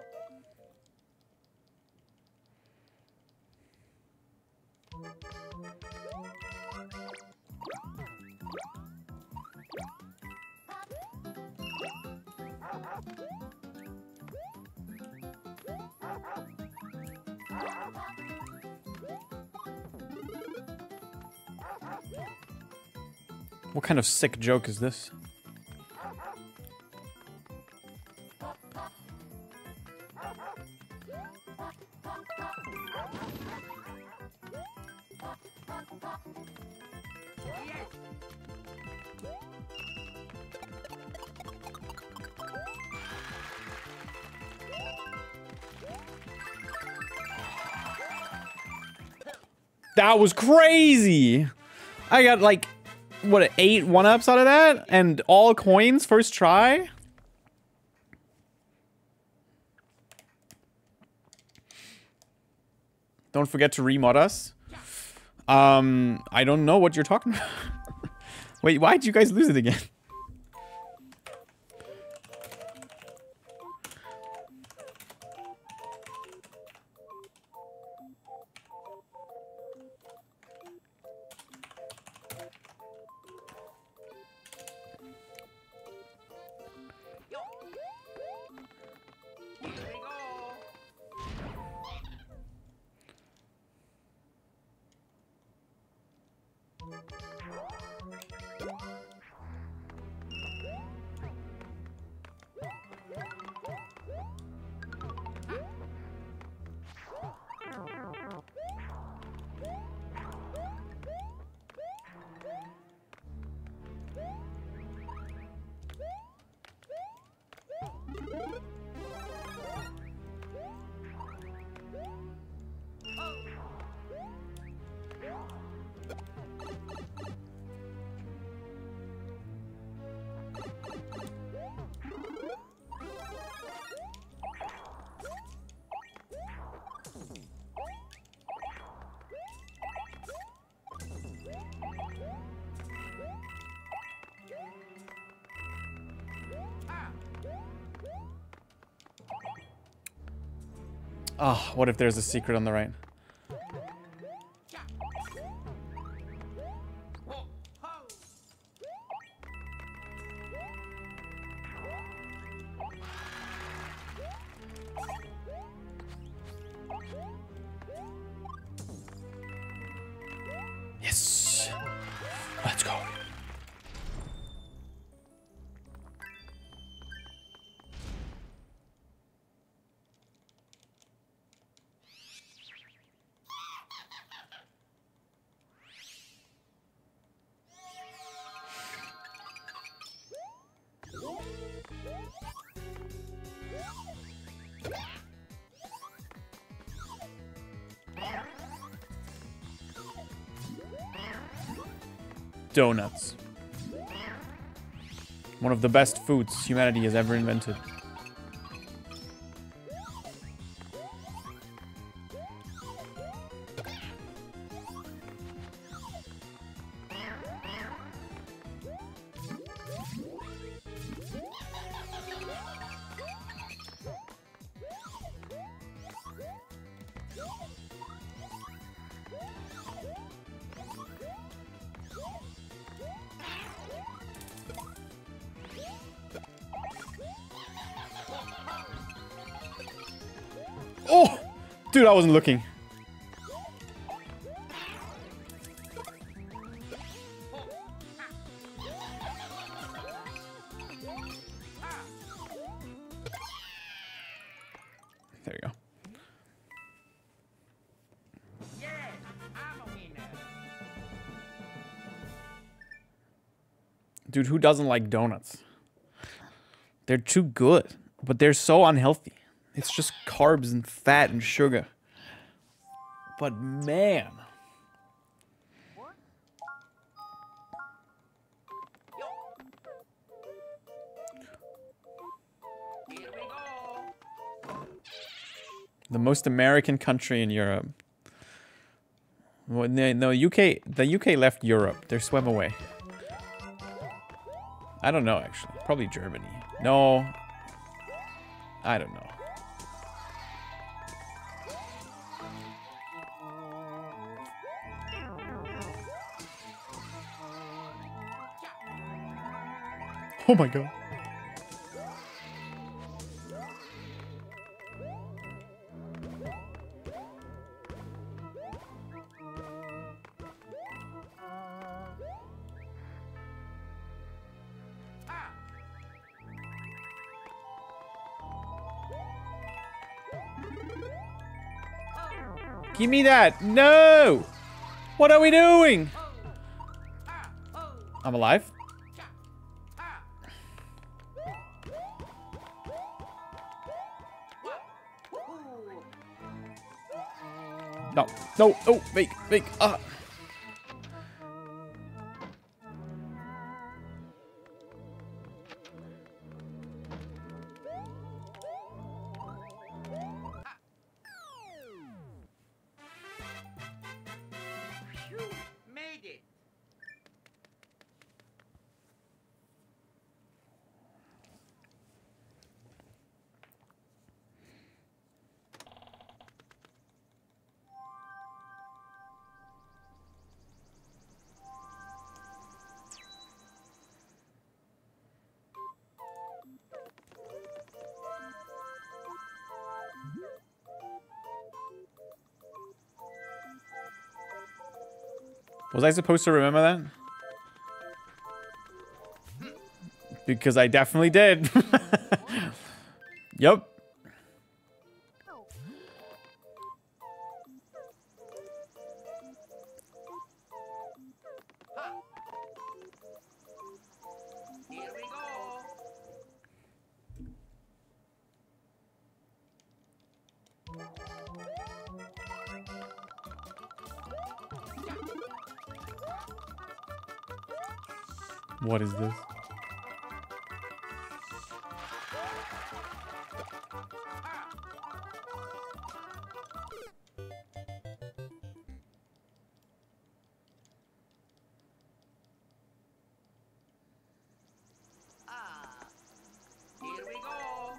What kind of sick joke is this? That was crazy! I got like, what, 8 1-ups out of that? And all coins first try? Don't forget to remod us. I don't know what you're talking about. Wait, why did you guys lose it again? Here we go. Oh, what if there's a secret on the right? Ho, ho. Yes. Let's go. Donuts. One of the best foods humanity has ever invented. Oh! Dude, I wasn't looking. There you go. Yes, I'm a winner. Dude, who doesn't like donuts? They're too good, but they're so unhealthy. It's just carbs and fat and sugar. But man. Here we go. The most American country in Europe. Well, no, UK. The UK left Europe. They swam away. I don't know, actually. Probably Germany. No. I don't know. Oh my god. Give me that! No! What are we doing? I'm alive? No, no, oh, make, ah. Was I supposed to remember that? Because I definitely did. Yep. Here we go. What is this? Here we go.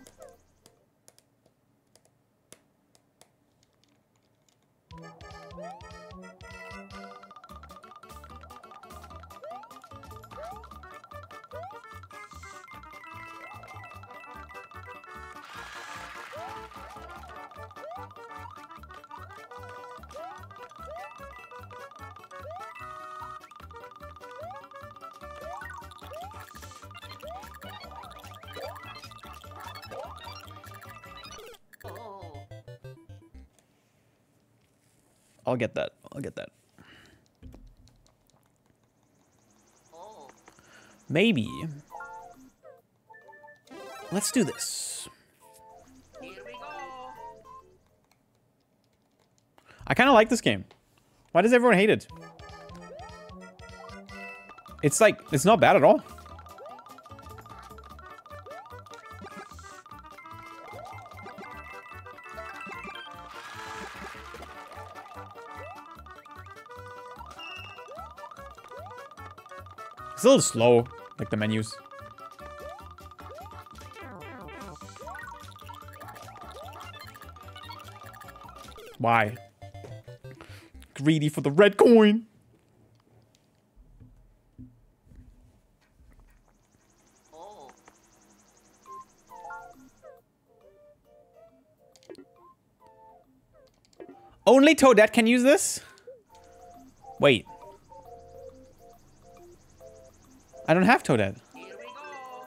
Oh. I'll get that. I'll get that. Oh. Maybe. Let's do this. Here we go. I kind of like this game. Why does everyone hate it? It's like, it's not bad at all. It's a little slow, like the menus. Why? Greedy for the red coin. Oh. Only Toadette can use this? Wait. I don't have Toadette. Here we go.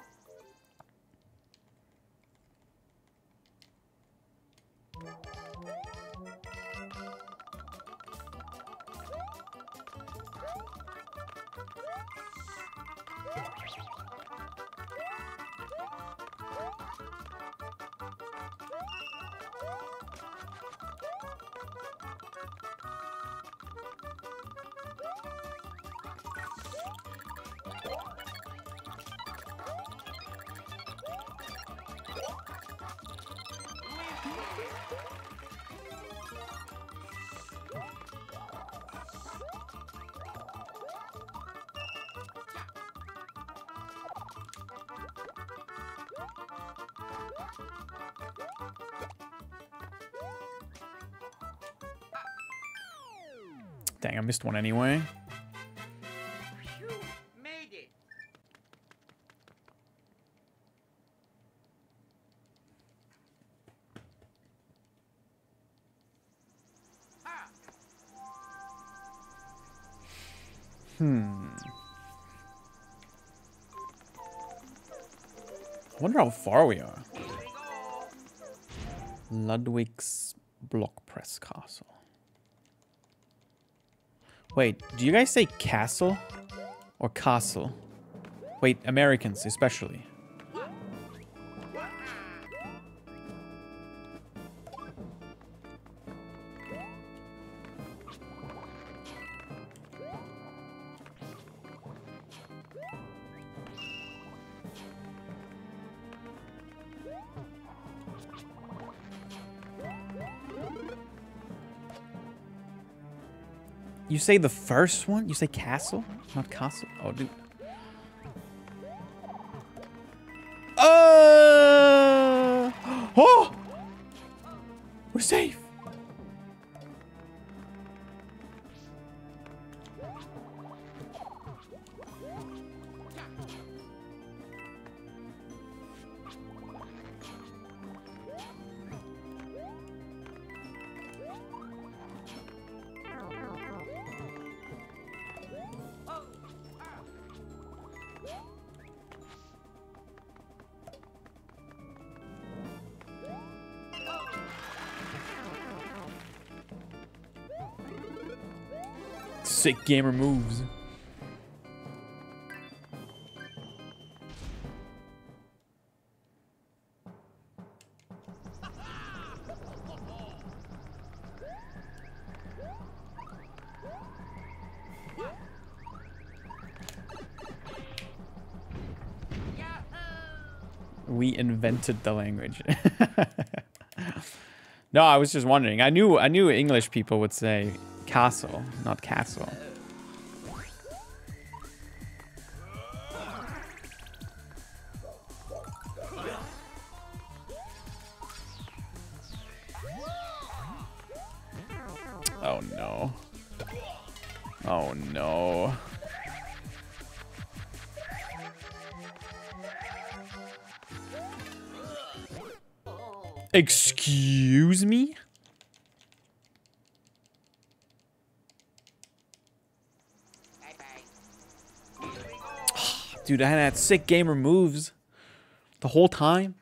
Dang, I missed one anyway. Phew, made it. Ha! I wonder how far we are. Here we go. Ludwig's Block Press Castle. Wait, do you guys say castle or castle? Wait, Americans especially. You say the first one? You say castle? Not castle? Oh, dude. Oh! We're safe. Sick gamer moves. We invented the language. No, I was just wondering. I knew English people would say castle, not castle. Oh no. Oh no. Excuse me? Dude, I had sick gamer moves the whole time.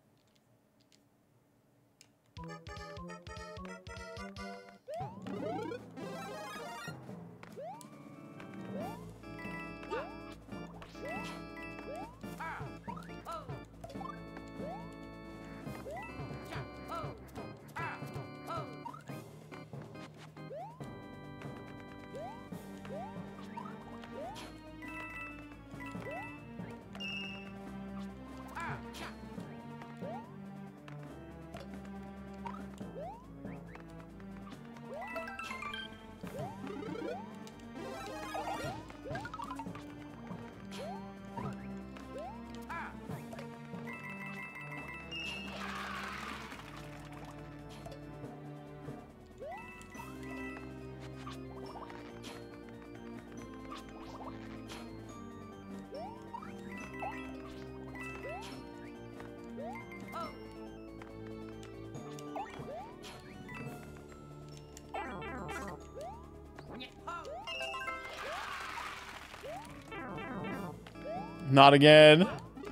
Not again.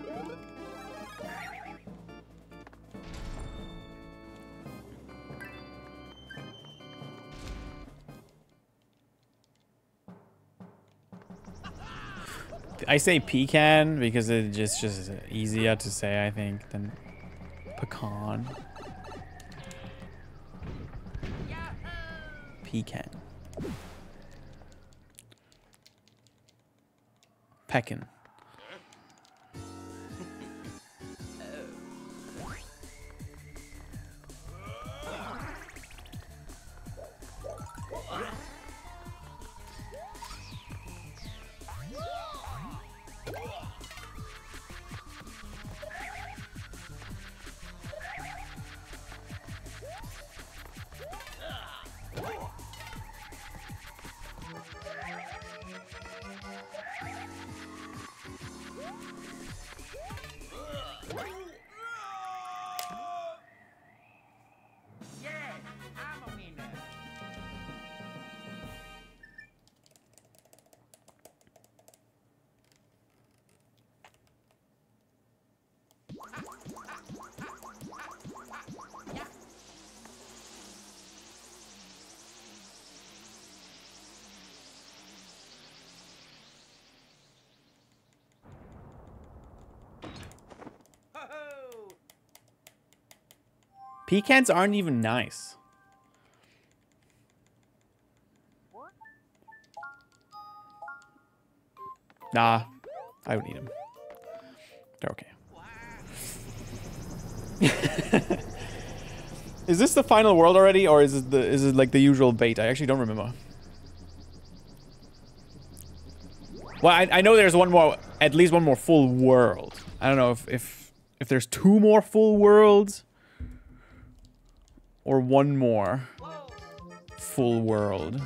I say pecan because it's just easier to say, I think, than pecan. Pecan. Pecan. Pecans aren't even nice. Nah, I would eat them. They're okay. Is this the final world already, or is it like the usual bait? I actually don't remember. Well, I know there's one more, at least one more full world. I don't know if there's 2 more full worlds or 1 more full world.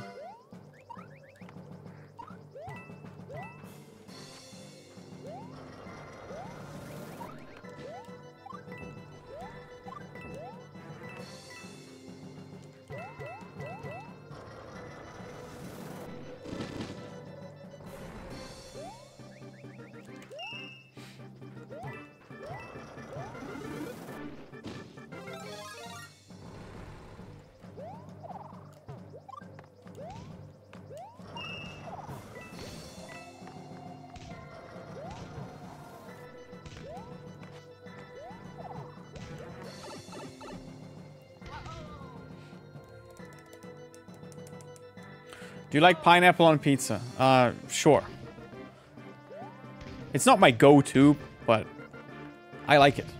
Do you like pineapple on pizza? Sure. It's not my go-to, but I like it.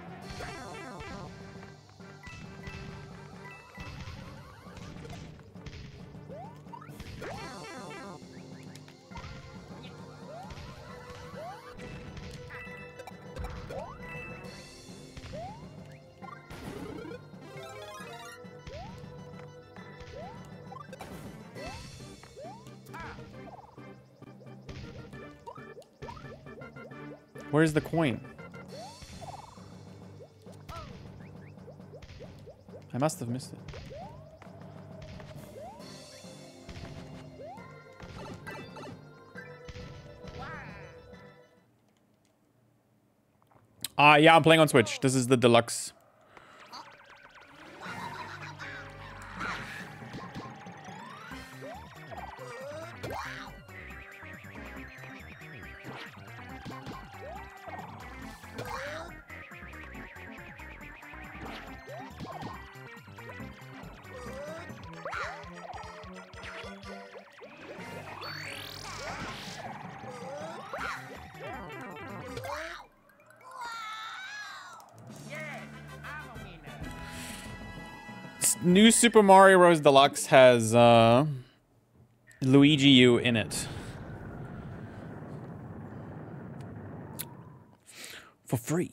Where's the coin? I must have missed it. Yeah, I'm playing on Switch. This is the deluxe. New Super Mario Bros. Deluxe has Luigi U in it. For free.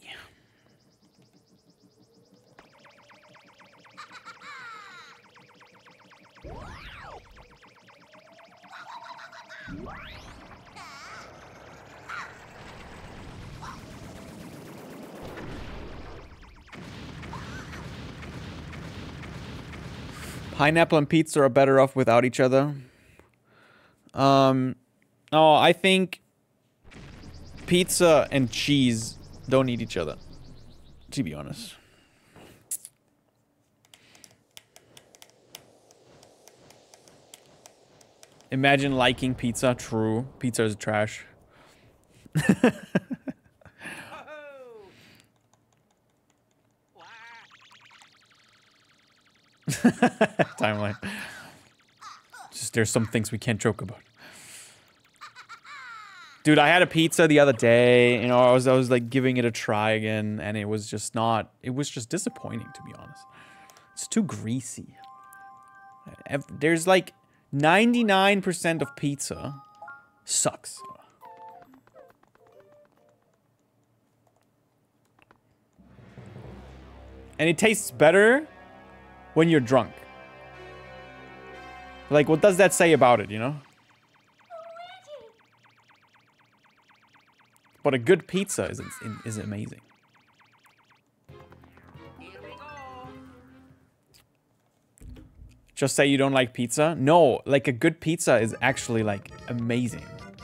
Pineapple and pizza are better off without each other. Oh, I think pizza and cheese don't need each other, to be honest. Imagine liking pizza. True. Pizza is trash. Timeline. Just there's some things we can't joke about. Dude, I had a pizza the other day, you know, I was like giving it a try again, and it was just not, it was just disappointing, to be honest. It's too greasy. There's like 99% of pizza sucks. And it tastes better when you're drunk. Like, what does that say about it, you know? But a good pizza is amazing. Here we go. Just say you don't like pizza? No, like a good pizza is actually like amazing.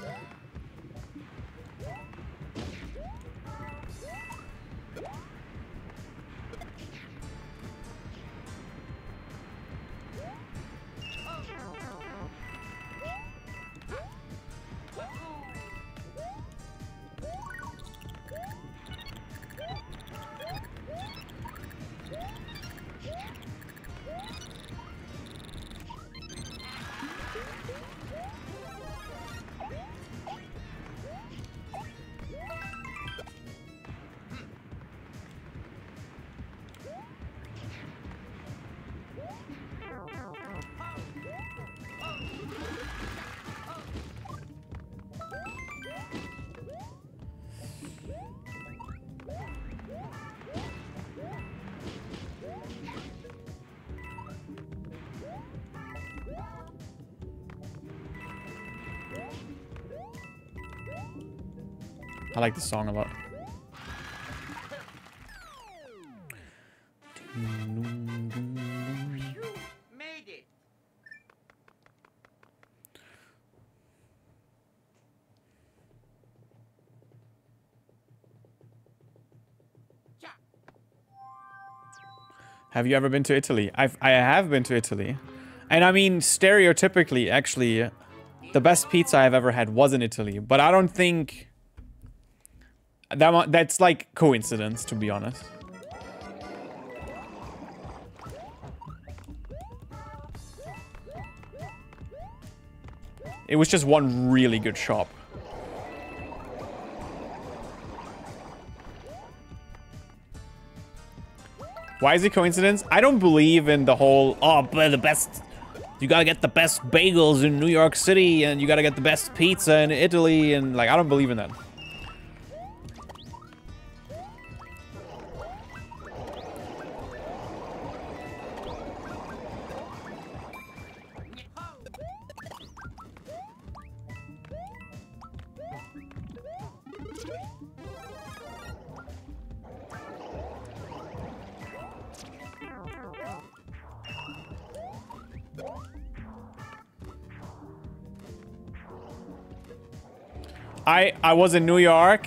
I like the song a lot. You made it. Have you ever been to Italy? I have been to Italy. And I mean, stereotypically, actually, the best pizza I've ever had was in Italy. But I don't think... that's like coincidence, to be honest. It was just one really good shop. Why is it coincidence? I don't believe in the whole, oh, but the best, you gotta get the best bagels in New York City and you gotta get the best pizza in Italy and like, I don't believe in that. I was in New York,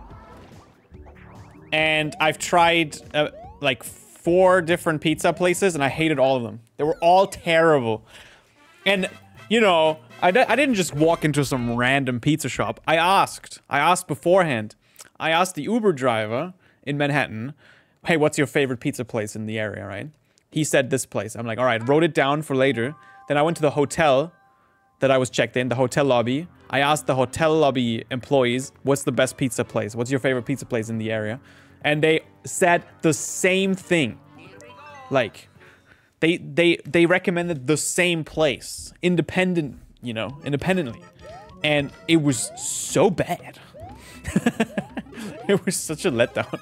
and I've tried like 4 different pizza places, and I hated all of them. They were all terrible. And, you know, I didn't just walk into some random pizza shop. I asked beforehand. I asked the Uber driver in Manhattan, hey, what's your favorite pizza place in the area, right? He said this place. I'm like, all right, wrote it down for later. Then I went to the hotel that I was checked in, the hotel lobby. I asked the hotel lobby employees, what's the best pizza place? What's your favorite pizza place in the area? And they said the same thing. Like, they recommended the same place, independently. And it was so bad. It was such a letdown.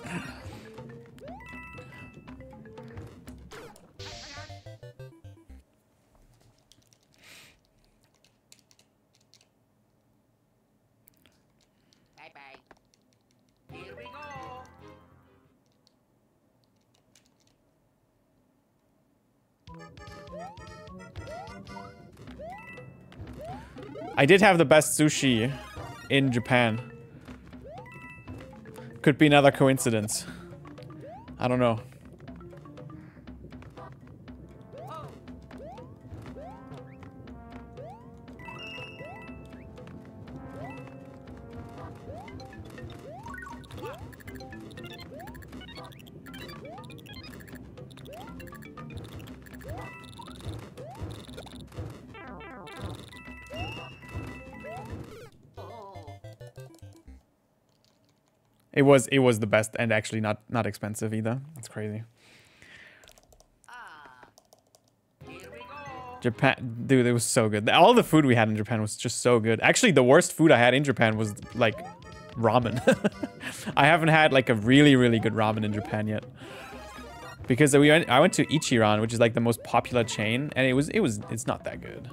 I did have the best sushi in Japan. Could be another coincidence. I don't know. It was the best and actually not expensive either. It's crazy. Japan, dude, it was so good. All the food we had in Japan was just so good. Actually, the worst food I had in Japan was like ramen. I haven't had like a really good ramen in Japan yet. Because I went to Ichiran, which is like the most popular chain, and it's not that good.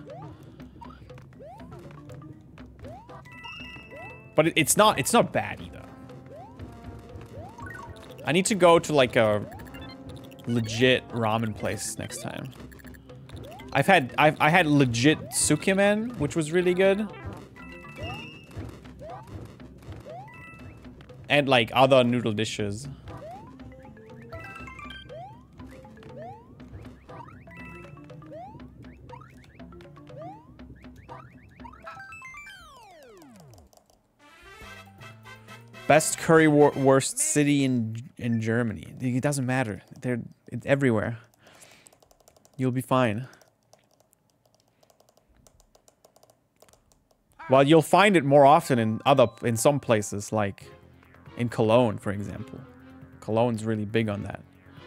But it's not bad either. I need to go to like a legit ramen place next time. I had legit Tsukemen, which was really good. And like other noodle dishes. Best currywurst city in Germany. It doesn't matter. It's everywhere. You'll be fine. Well, you'll find it more often in some places, like in Cologne, for example. Cologne's really big on that.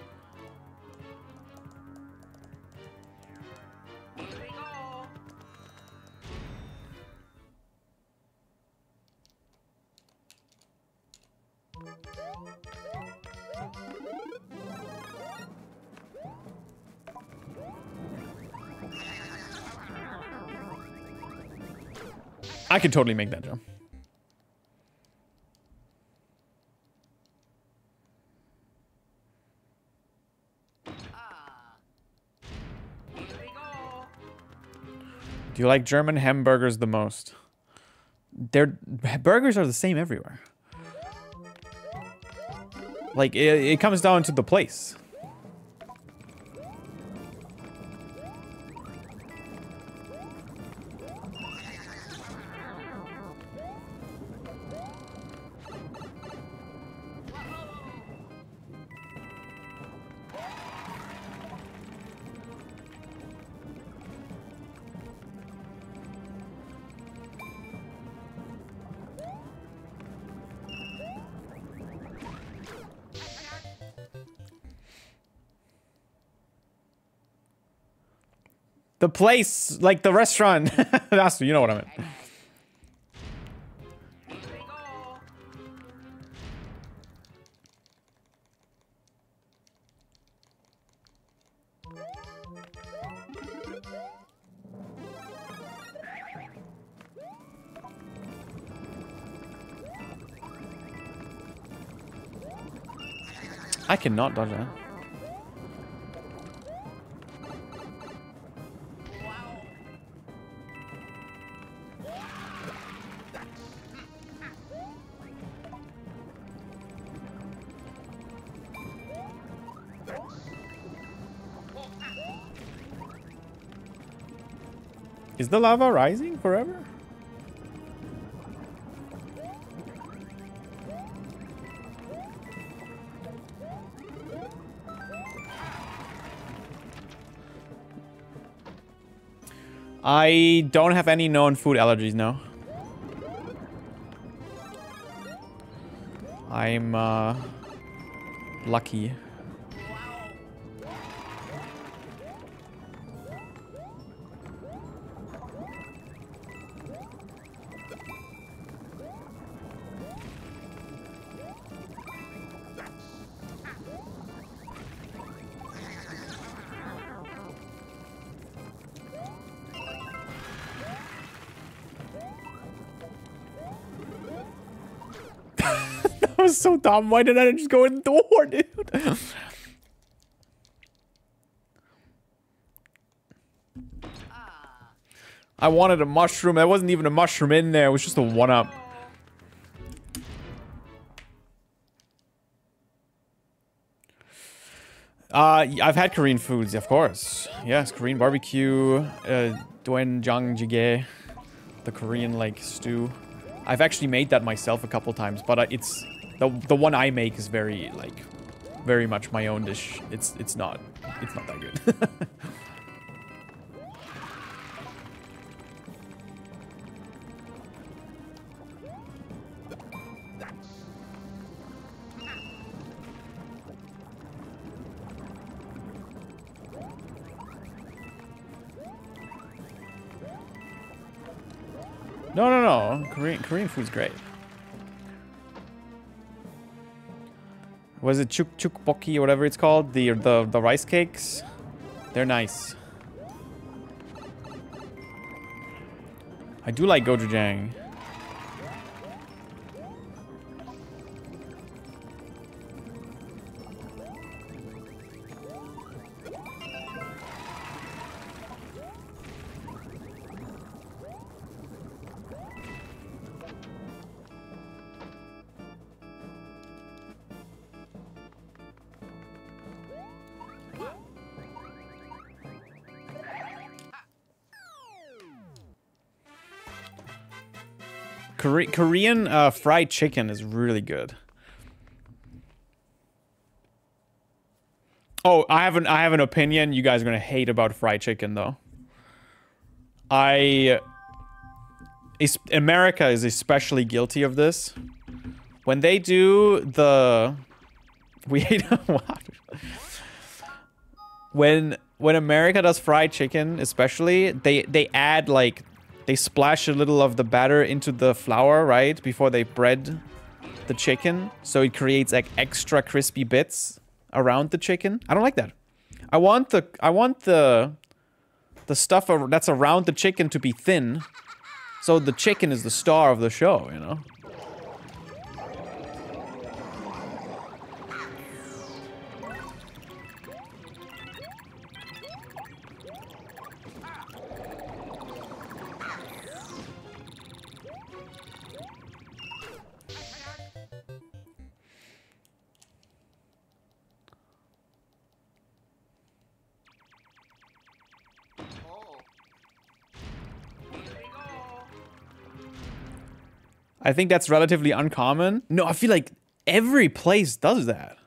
I could totally make that jump. Do you like German hamburgers the most? Burgers are the same everywhere. Like, it comes down to the place. The place, like the restaurant. That's, you know what I meant. Here we go. I cannot dodge that. Is the lava rising forever? I don't have any known food allergies now. I'm lucky. That was so dumb. Why did I just go in the door, dude? I wanted a mushroom. There wasn't even a mushroom in there. It was just a one-up. I've had Korean foods, of course. Yes, Korean barbecue, doenjang jjigae, the Korean like stew. I've actually made that myself a couple times, but it's the one I make is very like very much my own dish. It's not that good. No. Korean food's great. Was it chukbokki or whatever it's called? The rice cakes? They're nice. I do like gochujang. Korean fried chicken is really good. Oh, I have an opinion. You guys are gonna hate about fried chicken though. America is especially guilty of this. When they do the when America does fried chicken, especially, they add like they splash a little of the batter into the flour, right? Before they bread the chicken. So it creates like extra crispy bits around the chicken. I don't like that. I want the stuff that's around the chicken to be thin. So the chicken is the star of the show, you know? I think that's relatively uncommon. No, I feel like every place does that.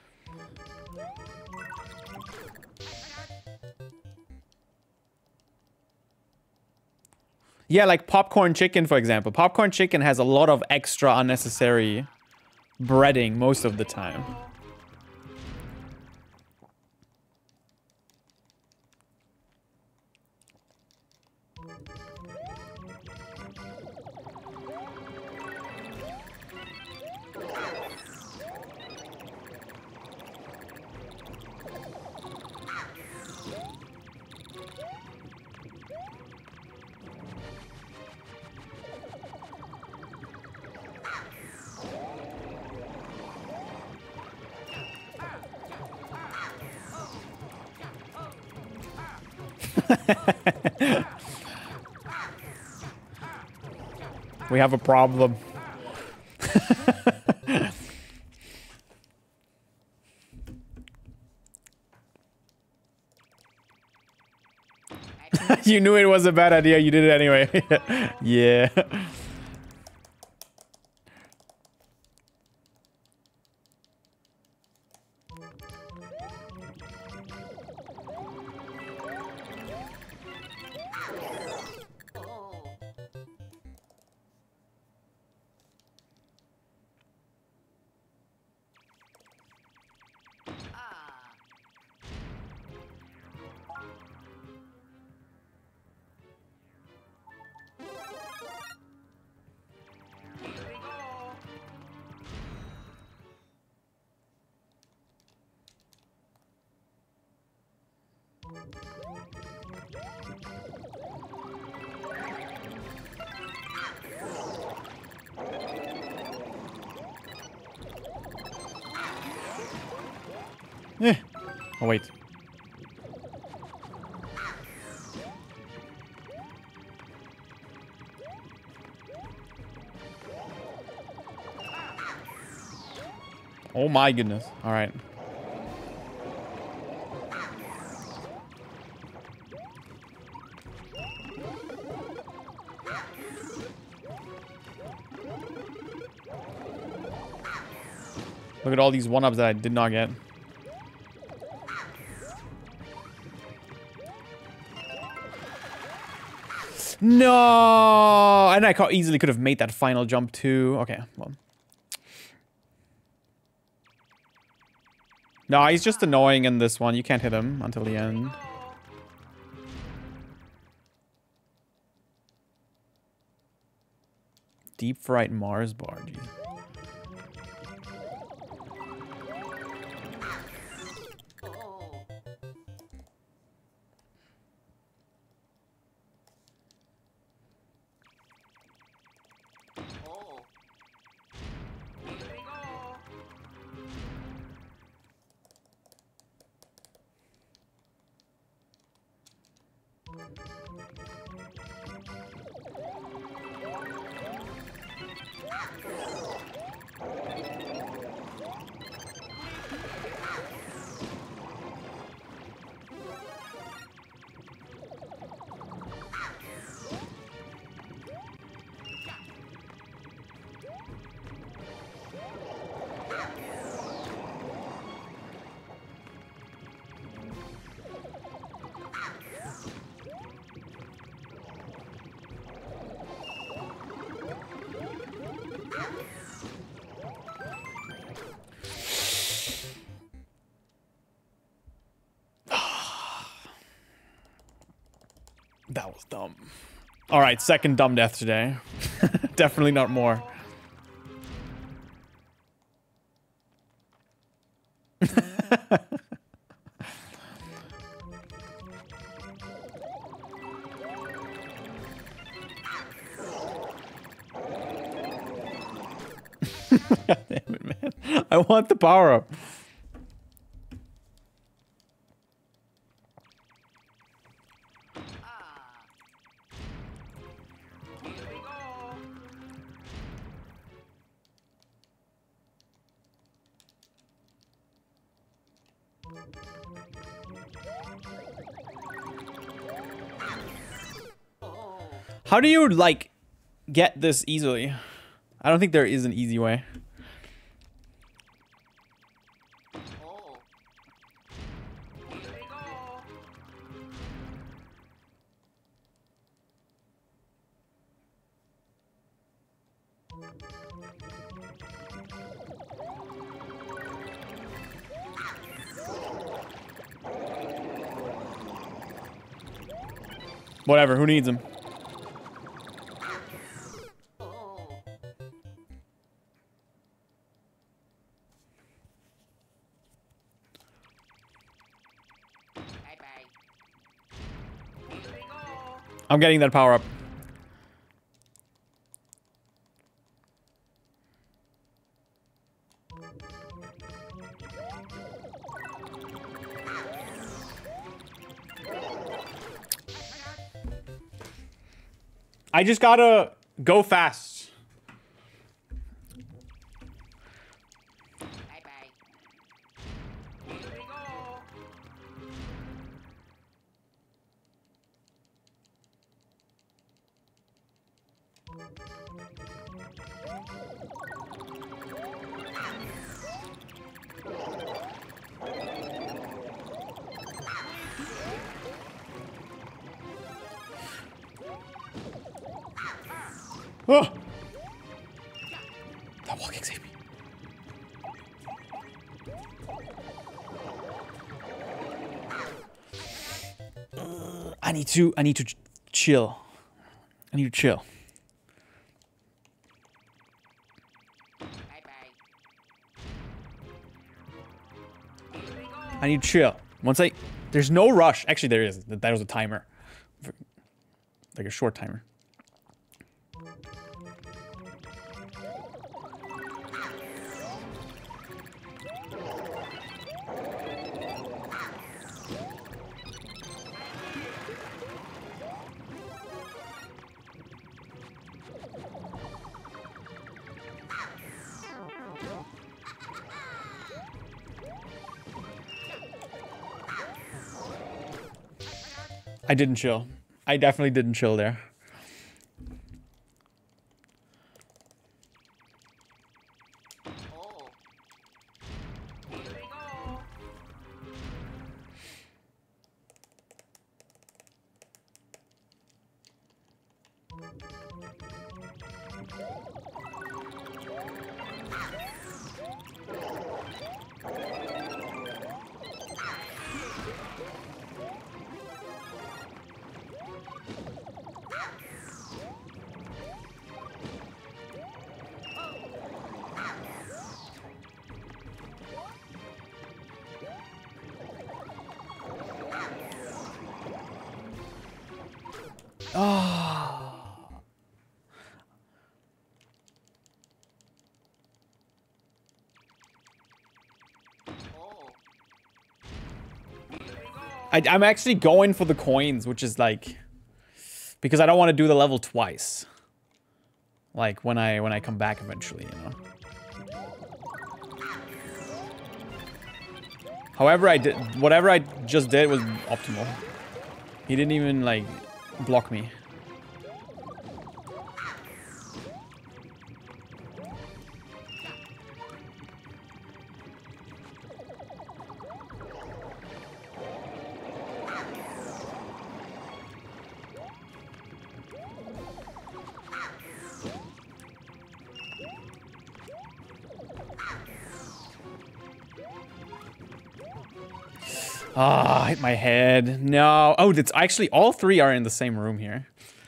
Yeah, like popcorn chicken, for example. Popcorn chicken has a lot of extra unnecessary breading most of the time. We have a problem. You knew it was a bad idea, you did it anyway. Yeah. Eh. Oh, wait. Oh my goodness. All right. Look at all these one-ups that I did not get. No! And I easily could have made that final jump too. Okay, well. No, he's just annoying in this one. You can't hit him until the end. Deep fried Mars bar, geez. That was dumb. All right, second dumb death today. Definitely not more. God damn it, man. I want the power up. How do you, like, get this easily? I don't think there is an easy way. Whatever, who needs him? Bye-bye. Here we go. I'm getting that power up. I just gotta go fast. Bye-bye. Here we go. Oh! That wall kick saved me. I need to chill. I need to chill. Bye-bye. Here we go. I need to chill. There's no rush. Actually, there is. That was a timer. Like a short timer. I didn't chill. I definitely didn't chill there. Oh. Here we go. Oh. I'm actually going for the coins, which is like, because I don't want to do the level twice. Like when I come back eventually, you know. However, whatever I just did was optimal. He didn't even like block me. Ah, hit my head. No. Oh, it's actually all three are in the same room here.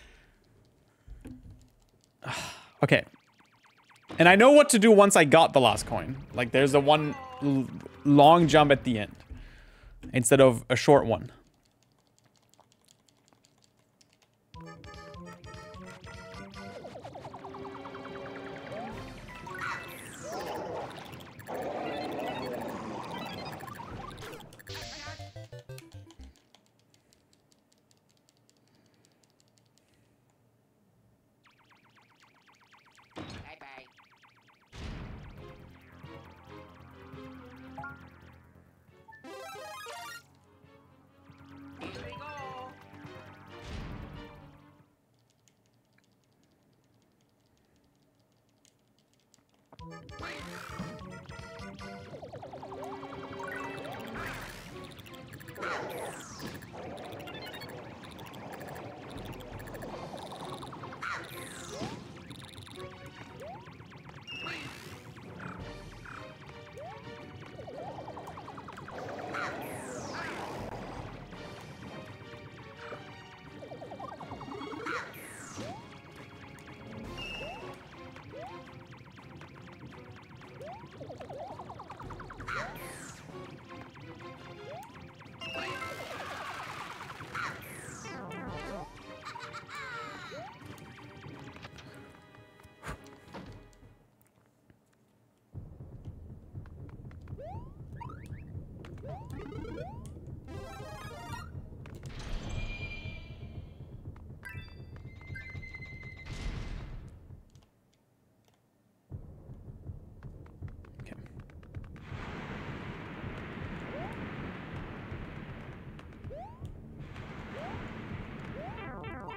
Okay. And I know what to do once I got the last coin. Like, there's a one long jump at the end instead of a short one. Bye-bye. Here we go.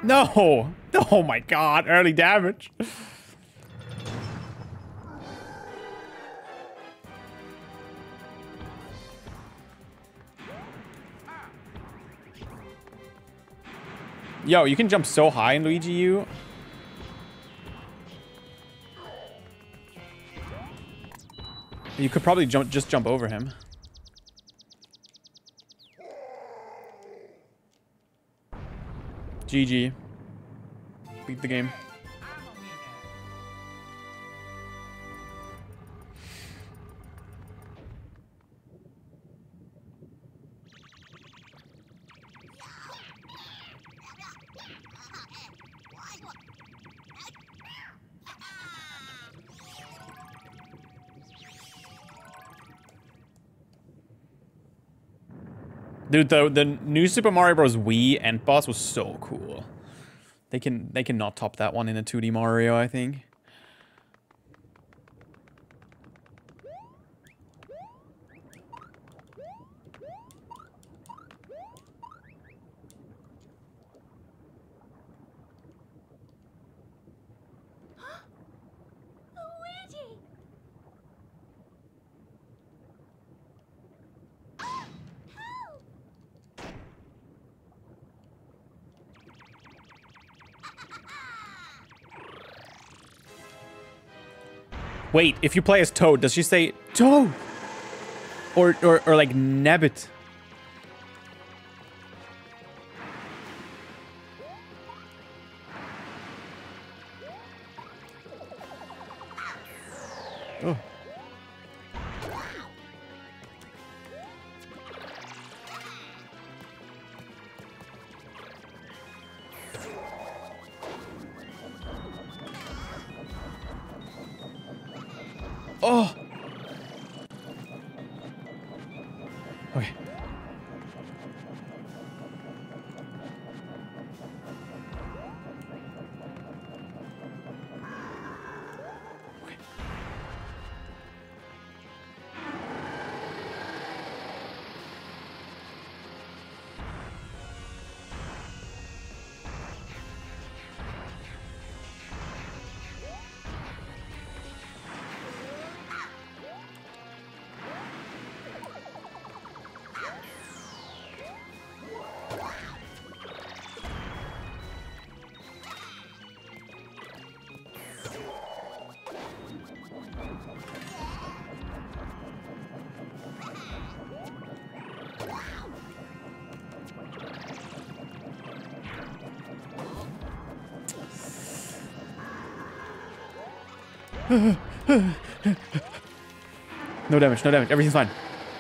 No! Oh my god, early damage. Yo, you can jump so high in Luigi U. You could probably just jump over him. GG. Beat the game. Dude, the new Super Mario Bros. Wii end boss was so cool. They can not top that one in a 2D Mario, I think. Luigi! Help! Wait, if you play as Toad, does she say Toad? Or like Nabbit? Oh. Oh. Okay. No damage, no damage. Everything's fine.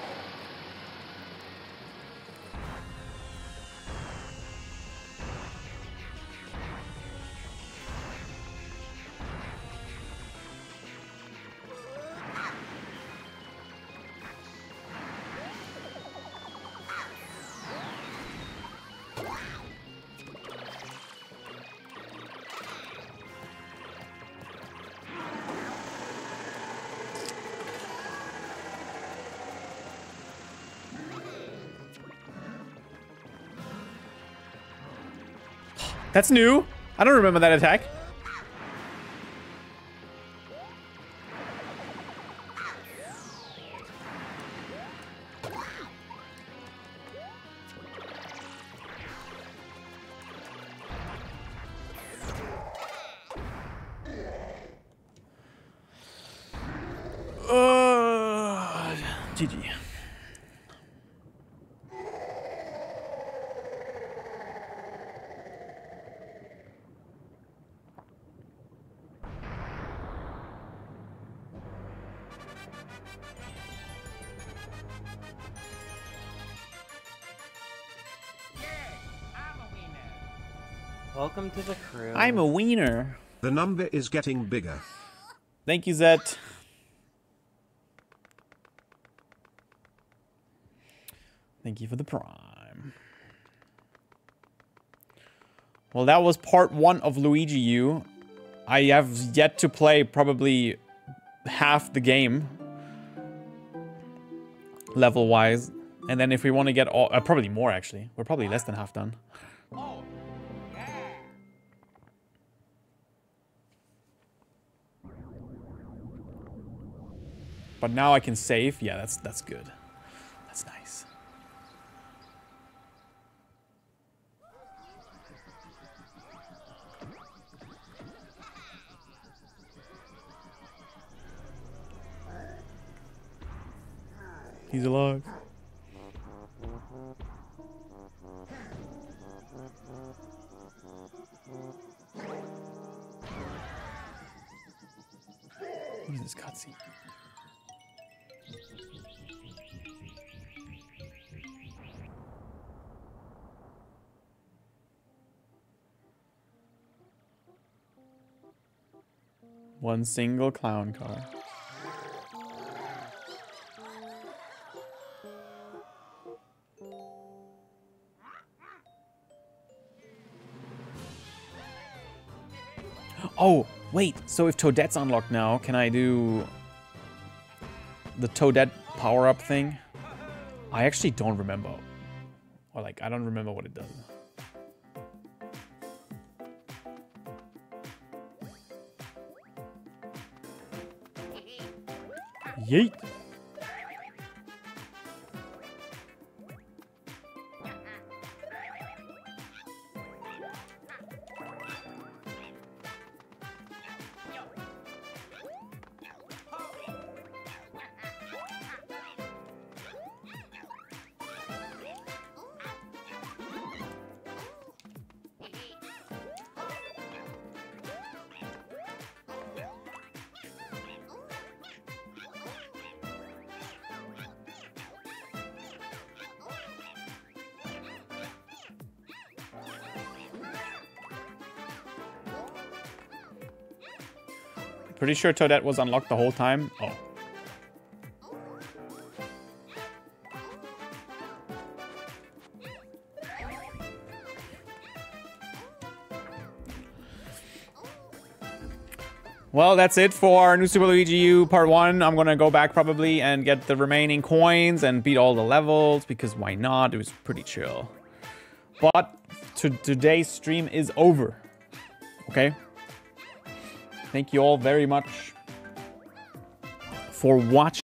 That's new. I don't remember that attack. GG. Welcome to the crew. I'm a wiener. The number is getting bigger. Thank you, Zet. Thank you for the prime. Well, that was part 1 of Luigi U. I have yet to play probably half the game. Level-wise. And then if we want to get all... probably more, actually. We're probably less than half done. Oh, yeah. But now I can save. Yeah, that's good. That's nice. He's alive. What is this cutscene? One single clown car. Oh, wait. So if Toadette's unlocked now, can I do the Toadette power-up thing? I actually don't remember. Or like, I don't remember what it does. Yeet. Pretty sure Toadette was unlocked the whole time. Oh. Well, that's it for New Super Luigi U Part 1. I'm gonna go back probably and get the remaining coins and beat all the levels, because why not? It was pretty chill. But today's stream is over. Okay? Thank you all very much for watching.